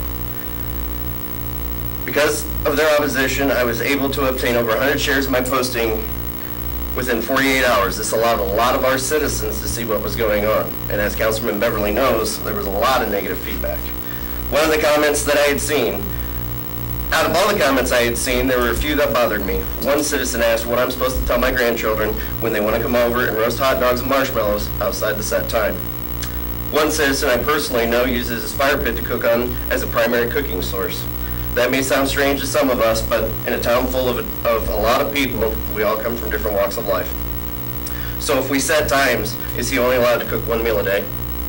Because of their opposition, I was able to obtain over 100 shares of my posting within 48 hours. This allowed a lot of our citizens to see what was going on. And as Councilman Beverly knows, there was a lot of negative feedback. One of the comments that I had seen, out of all the comments I had seen, there were a few that bothered me. One citizen asked what I'm supposed to tell my grandchildren when they want to come over and roast hot dogs and marshmallows outside the set time. One citizen I personally know uses his fire pit to cook on as a primary cooking source. That may sound strange to some of us, but in a town full of a lot of people, we all come from different walks of life. So if we set times, is he only allowed to cook one meal a day?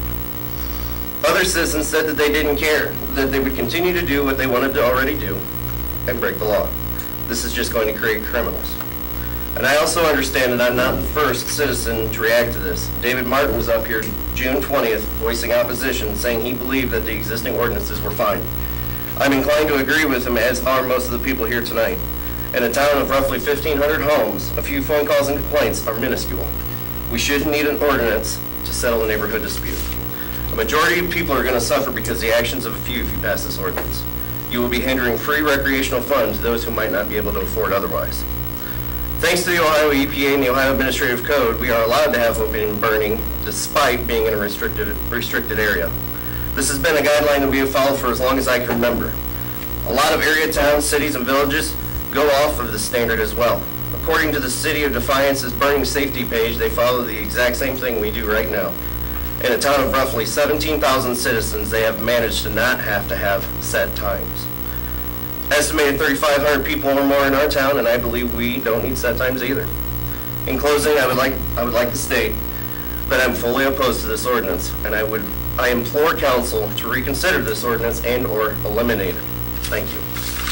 Other citizens said that they didn't care, that they would continue to do what they wanted to already do and break the law. This is just going to create criminals. And I also understand that I'm not the first citizen to react to this. David Martin was up here June 20th voicing opposition, saying he believed that the existing ordinances were fine. I'm inclined to agree with him, as are most of the people here tonight. In a town of roughly 1,500 homes, a few phone calls and complaints are minuscule. We shouldn't need an ordinance to settle a neighborhood dispute. A majority of people are going to suffer because of the actions of a few if you pass this ordinance. You will be hindering free recreational fun to those who might not be able to afford otherwise. Thanks to the Ohio EPA and the Ohio Administrative Code, we are allowed to have open burning despite being in a restricted area. This has been a guideline that we have followed for as long as I can remember. A lot of area towns, cities, and villages go off of this standard as well. According to the City of Defiance's burning safety page, they follow the exact same thing we do right now. In a town of roughly 17,000 citizens, they have managed to not have to have set times. Estimated 3,500 people or more in our town, and I believe we don't need set times either. In closing, I would like to state that I'm fully opposed to this ordinance, and I implore council to reconsider this ordinance and or eliminate it. Thank you.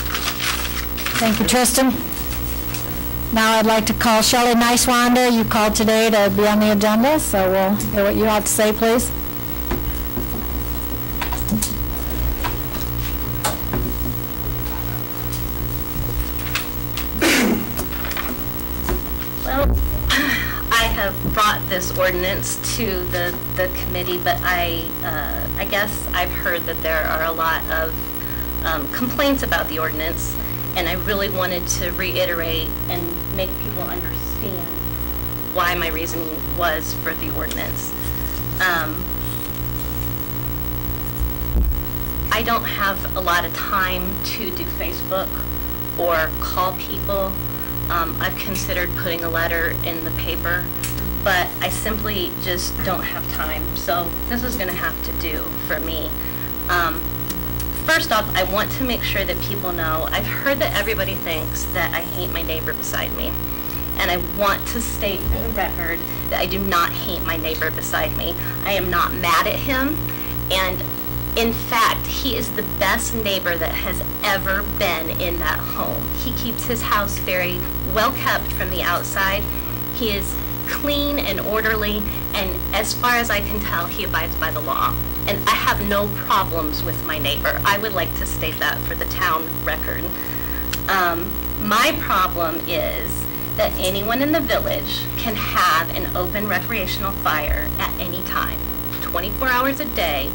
Thank you, Tristan. Now I'd like to call Shelley Nicewander. You called today to be on the agenda, so we'll hear what you have to say, please. Well, I have brought this ordinance to the committee, but I guess I've heard that there are a lot of complaints about the ordinance, and I really wanted to reiterate and make people understand why my reasoning was for the ordinance. I don't have a lot of time to do Facebook or call people. I've considered putting a letter in the paper, but I simply just don't have time. So this is going to have to do for me. First off, I want to make sure that people know, I've heard that everybody thinks that I hate my neighbor beside me. And I want to state for the record that I do not hate my neighbor beside me. I am not mad at him, and in fact, he is the best neighbor that has ever been in that home. He keeps his house very well kept from the outside. He is clean and orderly, and as far as I can tell, he abides by the law. And I have no problems with my neighbor. I would like to state that for the town record. My problem is that anyone in the village can have an open recreational fire at any time, 24 hours a day,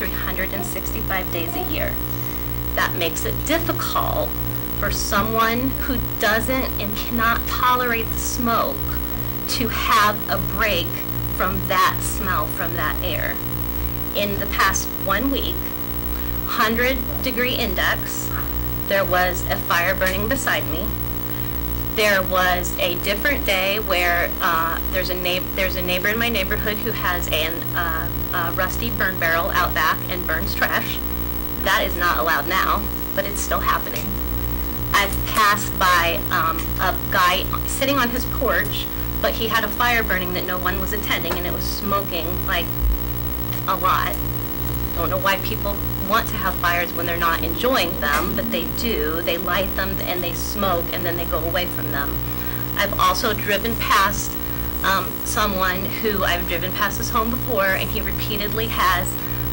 365 days a year. That makes it difficult for someone who doesn't and cannot tolerate the smoke to have a break from that smell, from that air. In the past 1 week, 100-degree index, there was a fire burning beside me. There was a different day where there's a neighbor in my neighborhood who has a rusty burn barrel out back and burns trash. That is not allowed now, but it's still happening. I've passed by a guy sitting on his porch, but he had a fire burning that no one was attending, and it was smoking like a lot. Don't know why people want to have fires when they're not enjoying them, but they do. They light them and they smoke, and then they go away from them. I've also driven past someone who I've driven past his home before, and he repeatedly has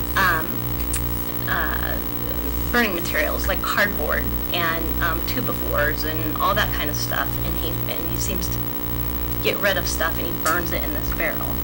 burning materials like cardboard and 2x4s and all that kind of stuff, and he seems to get rid of stuff, and he burns it in this barrel.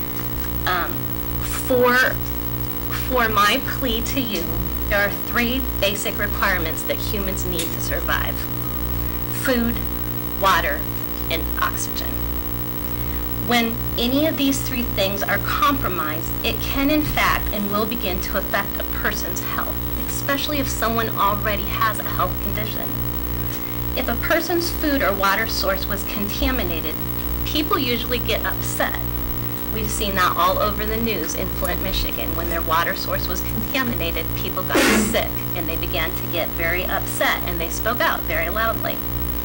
For my plea to you, there are 3 basic requirements that humans need to survive: food, water, and oxygen. When any of these 3 things are compromised, it can in fact and will begin to affect a person's health, especially if someone already has a health condition. If a person's food or water source was contaminated, people usually get upset. We've seen that all over the news in Flint, Michigan. When their water source was contaminated, people got sick, and they began to get very upset, and they spoke out very loudly.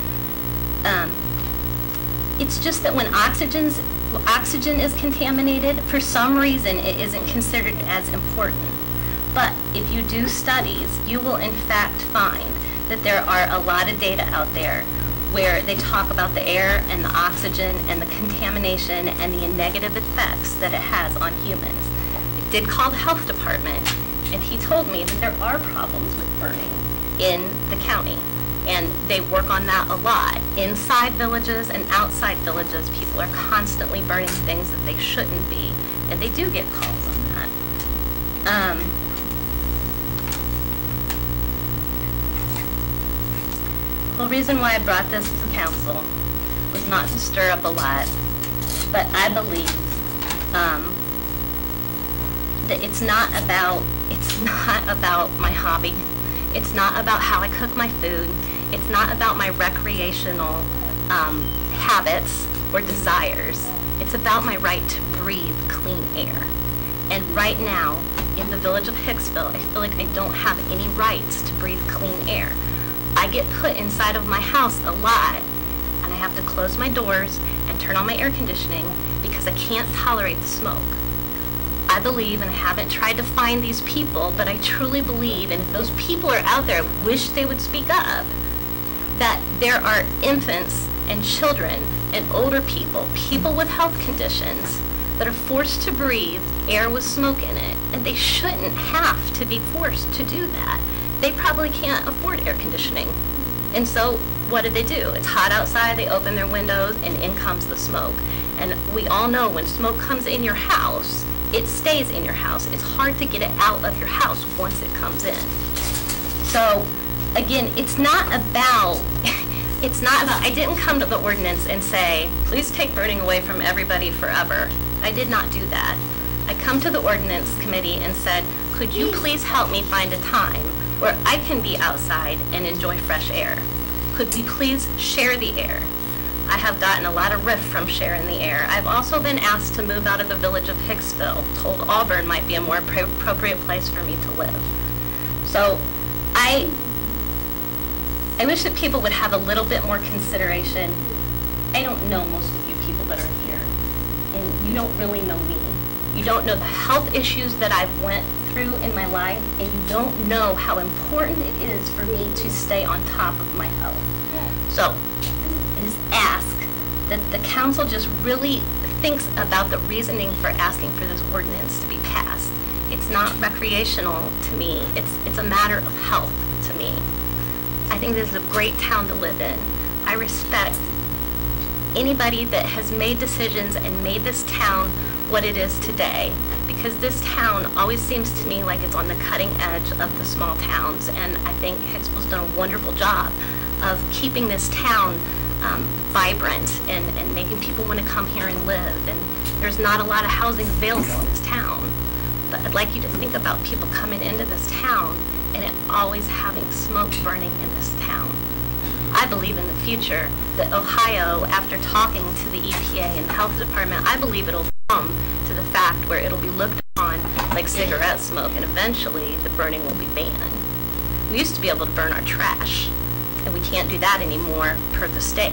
It's just that when oxygen is contaminated, for some reason it isn't considered as important. But if you do studies, you will in fact find that there are a lot of data out there where they talk about the air and the oxygen and the contamination and the negative effects that it has on humans. I did call the health department, and he told me that there are problems with burning in the county, and they work on that a lot. Inside villages and outside villages, people are constantly burning things that they shouldn't be, and they do get calls on that. The reason why I brought this to council was not to stir up a lot, but I believe that it's not about my hobby. It's not about how I cook my food. It's not about my recreational habits or desires. It's about my right to breathe clean air. And right now, in the village of Hicksville, I feel like I don't have any rights to breathe clean air. I get put inside of my house a lot, and I have to close my doors and turn on my air conditioning because I can't tolerate the smoke. I believe, and I haven't tried to find these people, but I truly believe, and if those people are out there, I wish they would speak up, that there are infants and children and older people, people with health conditions, that are forced to breathe air with smoke in it, and they shouldn't have to be forced to do that. They probably can't afford air conditioning. And so what do? It's hot outside, they open their windows, and in comes the smoke. And we all know when smoke comes in your house, it stays in your house. It's hard to get it out of your house once it comes in. So, again, it's not about, I didn't come to the ordinance and say, please take burning away from everybody forever. I did not do that. I come to the ordinance committee and said, could you please help me find a time where I can be outside and enjoy fresh air? Could we please share the air? I have gotten a lot of riff from sharing the air. I've also been asked to move out of the village of Hicksville, told Auburn might be a more appropriate place for me to live. So I wish that people would have a little bit more consideration. I don't know most of you people that are here, and you don't really know me. You don't know the health issues that I've went through in my life, and you don't know how important it is for me to stay on top of my health. So I just ask that the council just really thinks about the reasoning for asking for this ordinance to be passed. It's not recreational to me. It's a matter of health to me. I think this is a great town to live in. I respect anybody that has made decisions and made this town what it is today, because this town always seems to me like it's on the cutting edge of the small towns, and I think Hicksville's done a wonderful job of keeping this town vibrant and making people want to come here and live, and there's not a lot of housing available in this town. But I'd like you to think about people coming into this town and it always having smoke burning in this town. I believe in the future that Ohio, after talking to the EPA and the health department, I believe it'll come to the fact where it'll be looked upon like cigarette smoke, and eventually the burning will be banned. We used to be able to burn our trash, and we can't do that anymore per the state.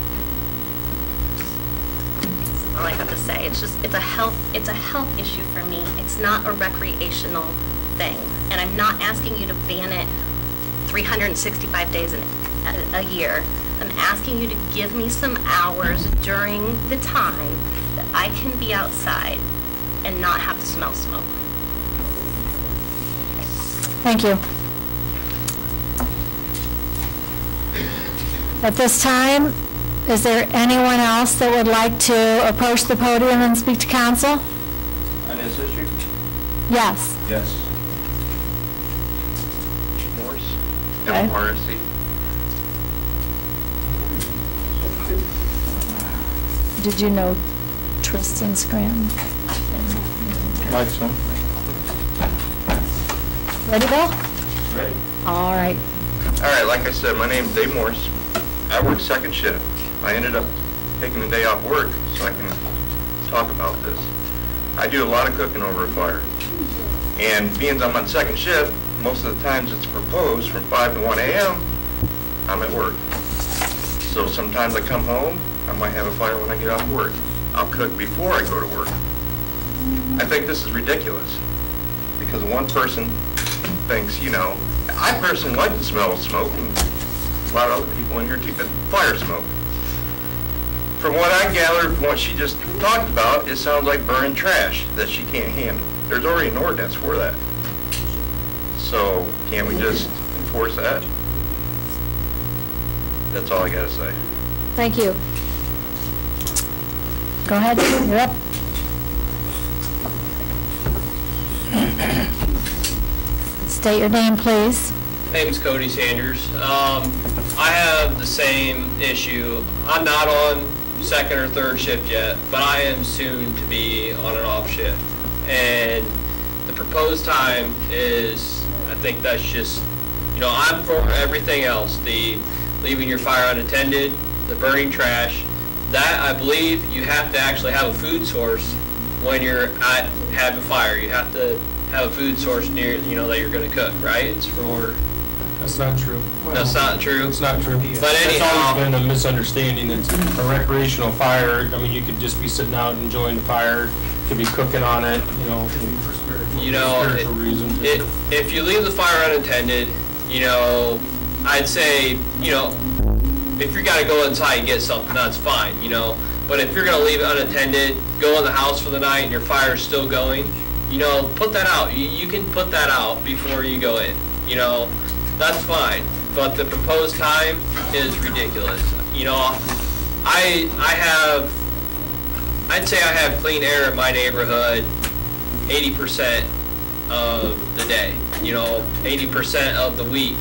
That's all I have to say. It's a health issue for me. It's not a recreational thing, and I'm not asking you to ban it 365 days a year. I'm asking you to give me some hours during the time that I can be outside and not have to smell smoke. Thank you. At this time, is there anyone else that would like to approach the podium and speak to council? On this issue? Yes. Yes. Morse, Okay. MRSC. Did you know Tristan Scranton? Like so. Ready, Bill? Ready. All right. All right, like I said, my name's Dave Morse. I work second shift. I ended up taking the day off work so I can talk about this. I do a lot of cooking over a fire. And being I'm on second shift, most of the times it's proposed from 5 to 1 a.m., I'm at work. So sometimes I come home, I might have a fire when I get off work. I'll cook before I go to work. I think this is ridiculous because one person thinks, you know, I personally like the smell of smoke, and a lot of other people in here too, but fire smoke. From what I gathered from what she just talked about, it sounds like burning trash that she can't handle. There's already an ordinance for that. So can't we just enforce that? That's all I gotta say. Thank you. Go ahead, you're up. State your name, please. Name's Cody Sanders. I have the same issue. I'm not on second or third shift yet, but I am soon to be on an off shift. And the proposed time is, I think that's just, you know, I'm for everything else. The leaving your fire unattended, the burning trash. That, I believe, you have to actually have a food source when you're at having a fire. You have to have a food source near, you know, that you're going to cook, right? It's for... That's not true. That's not true? It's not true. But anyhow... It's always been a misunderstanding. It's a recreational fire. I mean, you could just be sitting out enjoying the fire, could be cooking on it, you know, for spiritual reasons. If you leave the fire unattended, you know, I'd say, you know, if you're going to go inside and get something, that's fine, you know. But if you're going to leave it unattended, go in the house for the night and your fire's still going, you know, put that out. You can put that out before you go in, you know. That's fine. But the proposed time is ridiculous. You know, I'd say I have clean air in my neighborhood 80% of the day, 80% of the week.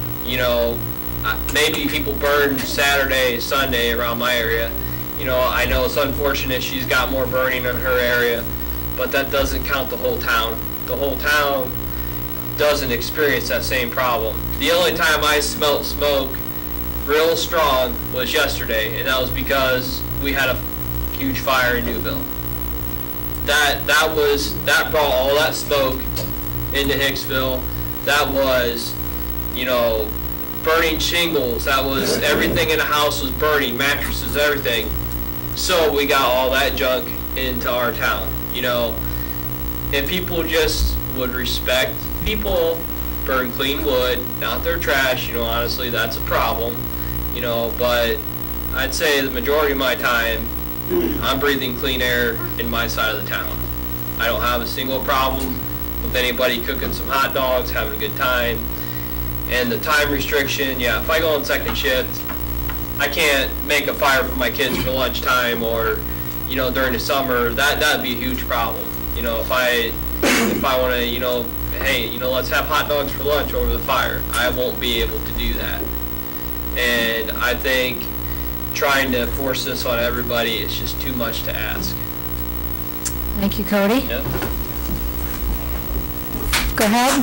Maybe people burn Saturday, Sunday around my area. I know it's unfortunate she's got more burning in her area, but that doesn't count the whole town. The whole town doesn't experience that same problem. The only time I smelt smoke real strong was yesterday, and that was because we had a huge fire in Newville. That brought all that smoke into Hicksville. That was, burning shingles. That was everything in the house was burning, mattresses, everything. So we got all that junk into our town. If people just would respect people, burn clean wood, not their trash. Honestly, that's a problem. But I'd say the majority of my time, I'm breathing clean air in my side of the town. I don't have a single problem with anybody cooking some hot dogs, having a good time. And the time restriction, yeah, if I go on second shift, I can't make a fire for my kids for lunchtime or, during the summer. That'd be a huge problem. If I want to, hey, let's have hot dogs for lunch over the fire, I won't be able to do that. And I think trying to force this on everybody is just too much to ask. Thank you, Cody. Yep. Go ahead.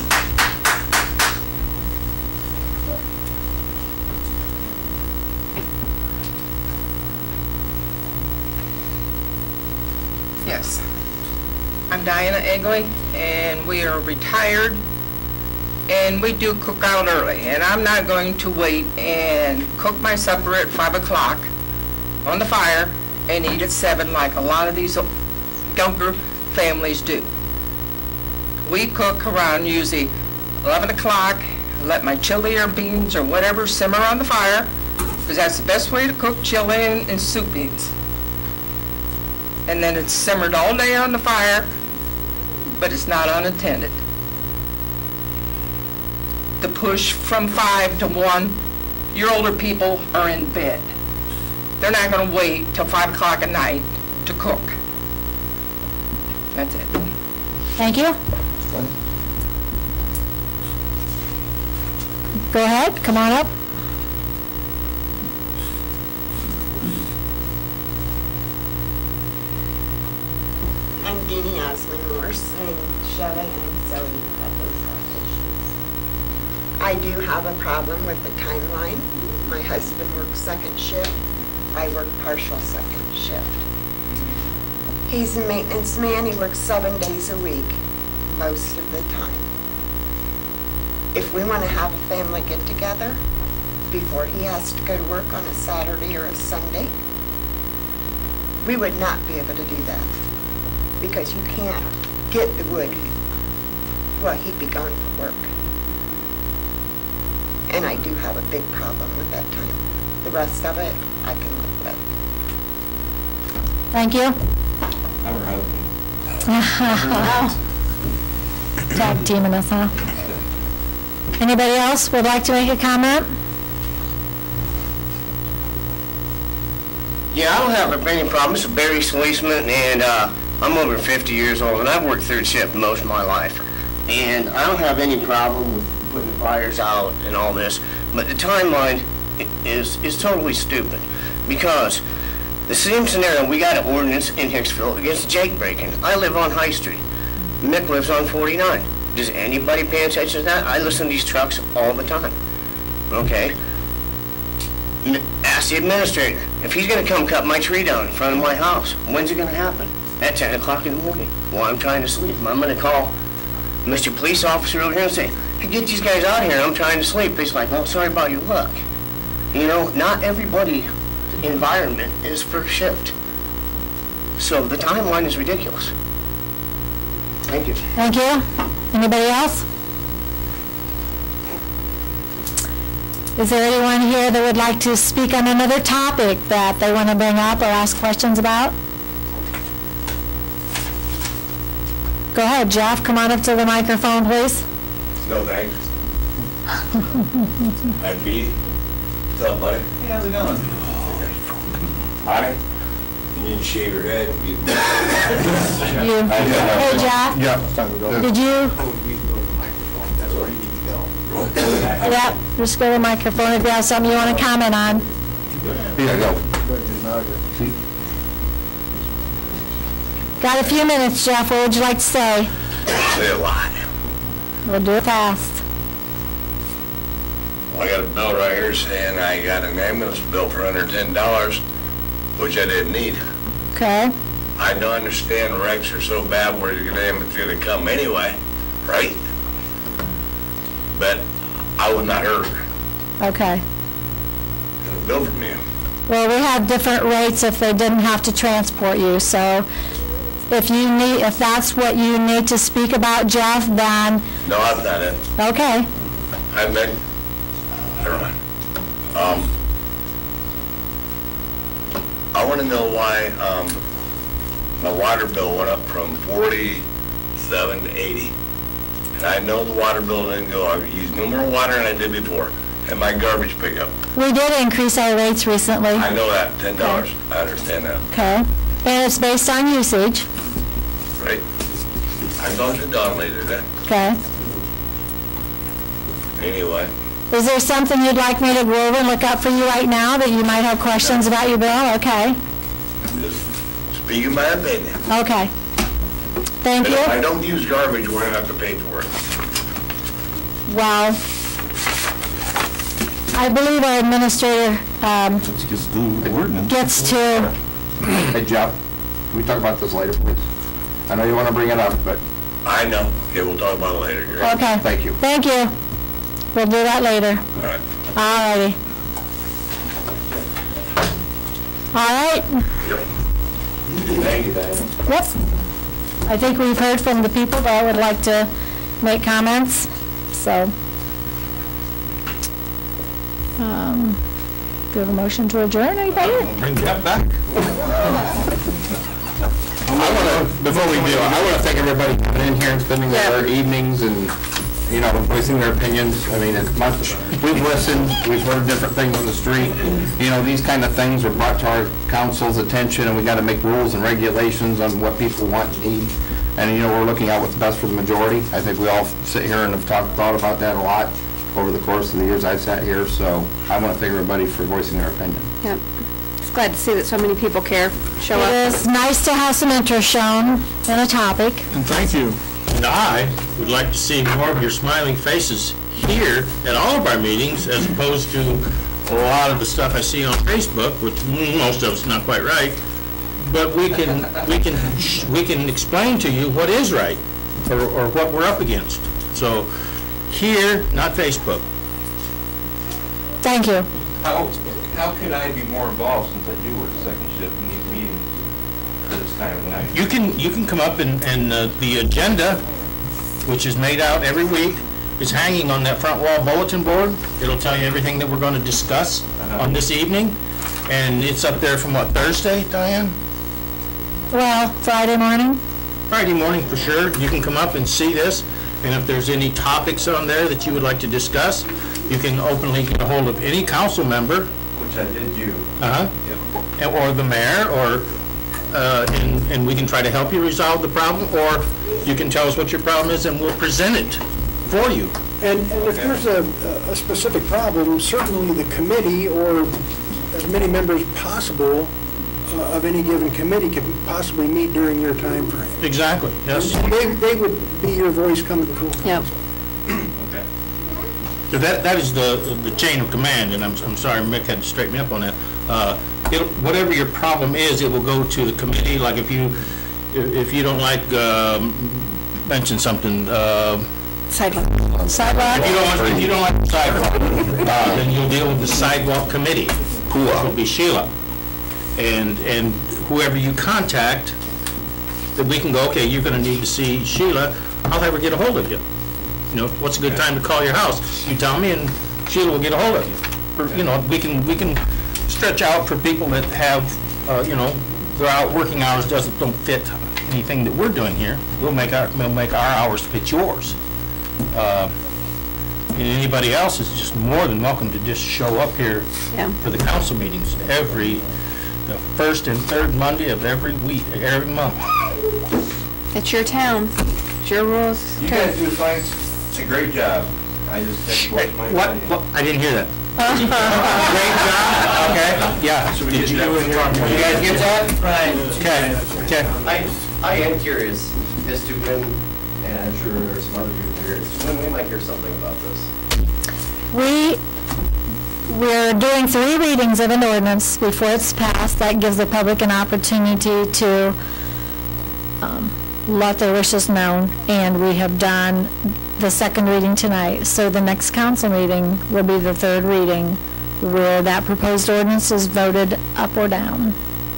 Yes. I'm Diana Egley, and we are retired, and we do cook out early, and I'm not going to wait and cook my supper at 5 o'clock on the fire and eat at 7 like a lot of these younger families do. We cook around usually 11 o'clock, let my chili or beans or whatever simmer on the fire, because that's the best way to cook chili and soup beans. And then it's simmered all day on the fire, but it's not unattended. The push from 5 to 1, your older people are in bed. They're not going to wait till 5 o'clock at night to cook. That's it. Thank you. Go ahead, come on up. I'm Deanie Osmond Morse, and Shelley and Zoe have those issues. I do have a problem with the timeline. My husband works second shift. I work partial second shift. He's a maintenance man. He works 7 days a week, most of the time. If we want to have a family get-together before he has to go to work on a Saturday or a Sunday, we would not be able to do that, because you can't get the wood while he'd be gone for work. And I do have a big problem with that time. The rest of it, I can live with. Thank you. I'm her husband. Tag teaming us, huh? Anybody else would like to make a comment? Yeah, I don't have any problems with Barry Sleesman, and I'm over 50 years old, and I've worked third shift most of my life. And I don't have any problem with putting fires out and all this, but the timeline is totally stupid, because the same scenario, we got an ordinance in Hicksville against jake breaking. I live on High Street. Mick lives on 49. Does anybody pay attention to that? I listen to these trucks all the time. Okay? Ask the administrator. If he's going to come cut my tree down in front of my house, when's it going to happen? At 10 o'clock in the morning, while I'm trying to sleep. I'm going to call Mr. Police Officer over here and say, hey, get these guys out here, I'm trying to sleep. He's like, oh, sorry about your luck. You know, not everybody's environment is first shift. So the timeline is ridiculous. Thank you. Thank you. Anybody else? Is there anyone here that would like to speak on another topic that they want to bring up or ask questions about? Go ahead, Jeff. Come on up to the microphone, please. No thanks. Hi, Pete. What's up, buddy? Hey, how's it going? I You need to shave your head. You. Hey, Jack. Yeah, it's time to go. Did you? That's where you need to go. Yep, just go to the microphone if you have something you want to comment on. Here, go. Got a few minutes, Jeff. What would you like to say? Say a lot. We'll do it fast. Well, I got a bill right here saying I got an ambulance bill for $110, which I didn't need. Okay. I don't understand wrecks are so bad where your ambulance is gonna come anyway, right? But I was not hurt. Okay. A bill from you. Well, we have different rates if they didn't have to transport you, so if that's what you need to speak about, Jeff, then, No, that's not it. okay. I meant, never mind. I want to know why my water bill went up from 47 to 80. And I know the water bill didn't go, I've used no more water than I did before. And my garbage pickup. We did increase our rates recently. I know that, $10. I understand that, Okay. And it's based on usage. right? I talked to Don later then. Okay. Anyway, Is there something you'd like me to go over and look up for you right now that you might have questions about your bill? Okay. just speaking my opinion. Okay. Thank And you. if I don't use garbage, we're gonna have to pay for it. Well, I believe our administrator Let's just do the ordinance. gets to, Hey, Jeff, can we talk about this later, please? I know you want to bring it up, but... I know. Okay, we'll talk about it later. You're right. okay. Thank you. Thank you. We'll do that later. All right. All righty. All right. Yep. Thank you, Diane. Yep. I think we've heard from the people that would like to make comments, so. Do you have a motion to adjourn, anybody? Bring Jeff back. Before we do, I want to thank everybody coming in here and spending their evenings and, you know, voicing their opinions. I mean, as much, we've listened, we've heard different things on the street. You know, these kind of things were brought to our council's attention, and we got to make rules and regulations on what people want and need. And, you know, we're looking at what's best for the majority. I think we all sit here and have thought about that a lot over the course of the years I've sat here, so I want to thank everybody for voicing their opinion. Yep. It's glad to see that so many people care, show up. It is nice to have some interest shown in a topic. And thank you. And I would like to see more of your smiling faces here at all of our meetings, as opposed to a lot of the stuff I see on Facebook, which most of it's not quite right. But we can explain to you what is right, or what we're up against. So here, not Facebook. Thank you. How can I be more involved since I do work second shift in these meetings at this time of night? You can come up and the agenda, which is made out every week, is hanging on that front wall bulletin board. It'll tell you everything that we're going to discuss on this evening. And it's up there from what, Thursday, Diane? Well, Friday morning. Friday morning for sure. You can come up and see this. And if there's any topics on there that you would like to discuss, you can openly get a hold of any council member. Which I did do. Yep. Or the mayor, or and we can try to help you resolve the problem, or you can tell us what your problem is and we'll present it for you. And if there's a specific problem, certainly the committee, or as many members possible of any given committee, can possibly meet during your time frame. Exactly, yes. They would be your voice coming before council. Okay. So that is the chain of command, and I'm sorry, Mick had to straighten me up on that. Whatever your problem is, it will go to the committee. Like if you don't like, mention something, Sidewalk. If you don't like the sidewalk, then you'll deal with the sidewalk committee, who will be Sheila. And whoever you contact, that we can go, okay, you're gonna need to see Sheila, I'll have her get a hold of you. You know, what's a good time to call your house? You tell me and Sheila will get a hold of you. Or, you know, we can stretch out for people that have, you know, their working hours don't fit anything that we're doing here. We'll make our hours fit yours. And anybody else is just more than welcome to just show up here for the council meetings every the first and third Monday of every week, every month. It's your town. It's your rules. You guys do fine. It's a great job. I just have to watch my What? I didn't hear that. Great job. Okay. Yeah. Did you guys get that? Right. Okay. I am curious as to when, and I'm sure there's some other people here, as to when we might hear something about this. We're doing 3 readings of an ordinance before it's passed. That gives the public an opportunity to let their wishes known, and we have done the 2nd reading tonight. So the next council meeting will be the 3rd reading, where that proposed ordinance is voted up or down,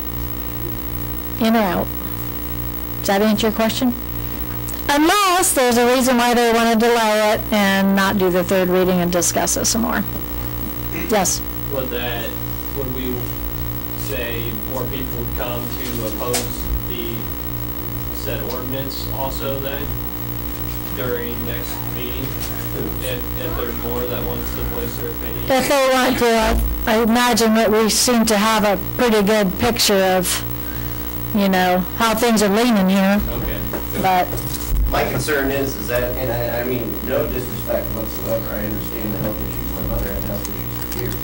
in or out. Does that answer your question? Unless there's a reason why they want to delay it and not do the 3rd reading and discuss it some more. Yes? Would we say more people would come to oppose the said ordinance also then during next meeting? If there's more that wants to voice their opinion? If they want to, I imagine that we seem to have a pretty good picture of, you know, how things are leaning here. Okay. But my concern is that, and I mean, no disrespect whatsoever, I understand the health issues. My mother had health issues for years.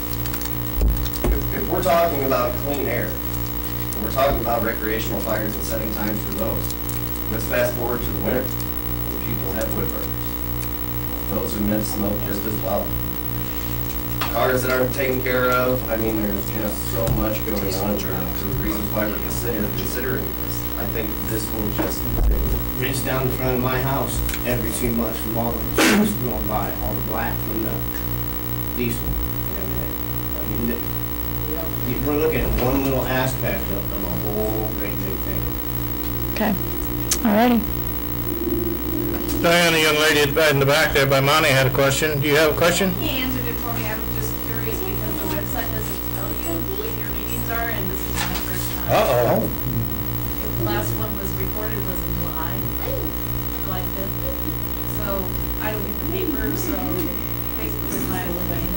If we're talking about clean air, and we're talking about recreational fires and setting times for those, let's fast forward to the winter, when people have wood burners. Those are meant to smoke just as well. Cars that aren't taken care of, I mean, there's just so much going on for the reasons why we're considering this. I think this will just Rinse down the front of my house every 2 months from all the trucks going by, all the black from the diesel. I mean, we're looking at one little aspect of a whole great big thing. okay. All righty. Diana, young lady in the back there by Monty had a question. Do you have a question? He answered it for me. I was just curious because the website doesn't tell you when your meetings are, and this is my first time. Uh-oh. The last one was recorded was in July, July 5th. So I don't get the paper, so Facebook is my only way.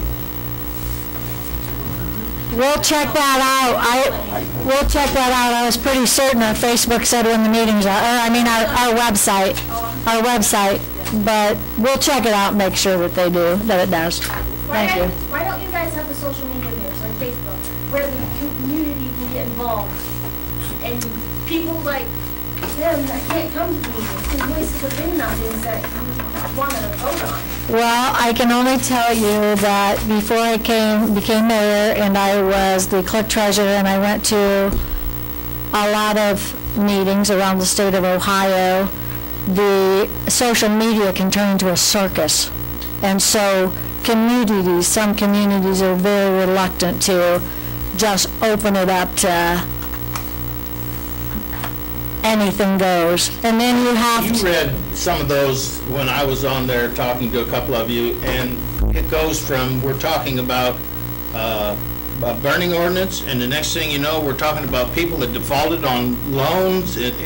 We'll check that out. We'll check that out. I was pretty certain that Facebook said when the meetings are, or I mean our website, but we'll check it out and make sure that they do, that it does. Thank you. Why don't you guys have a social media page like Facebook where the community can get involved and people like them that can't come to the meetings can voice their opinion on things that you want to vote on? Well, I can only tell you that before I became mayor and I was the clerk treasurer and I went to a lot of meetings around the state of Ohio, the social media can turn into a circus. And so some communities are very reluctant to just open it up to anything goes. And then you have You read some of those when I was on there talking to a couple of you, and it goes from, we're talking about a burning ordinance, and the next thing you know, we're talking about people that defaulted on loans. It's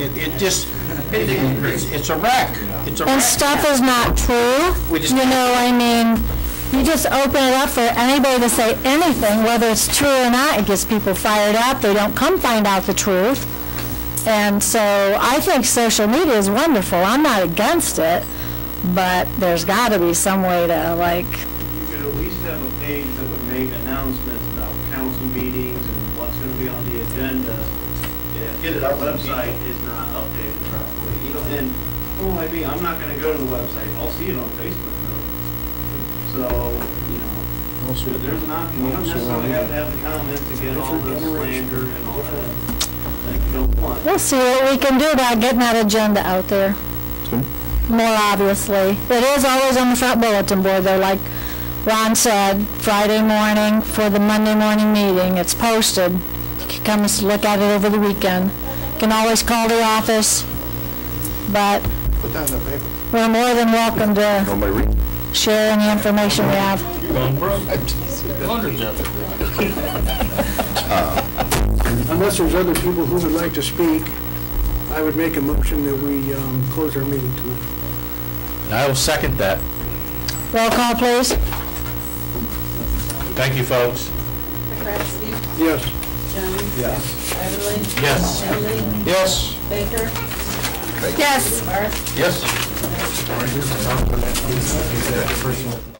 a wreck. It's a and wreck. stuff is not true. You know, I mean, you just open it up for anybody to say anything, whether it's true or not. It gets people fired up. They don't come find out the truth. And so I think social media is wonderful. I'm not against it, but there's got to be some way to, like... You could at least have a page that would make announcements about council meetings and what's going to be on the agenda. If our website is not updated properly, you know, and who am I being? I'm not going to go to the website. I'll see it on Facebook, though. So, you know, there's an option. You don't necessarily have to have the comments to get all the slander and all that. We'll see what we can do about getting that agenda out there. More obviously. It is always on the front bulletin board, though, like Ron said, Friday morning for the Monday morning meeting. It's posted. You can come and look at it over the weekend. You can always call the office, but we're more than welcome to share any information we have. Unless there's other people who would like to speak, I would make a motion that we close our meeting tonight. I will second that. Roll call, please. Thank you, folks. Yes. Jones? Yes. Beverly? Yes. Emily? Yes. Baker? Yes. Barth? Yes.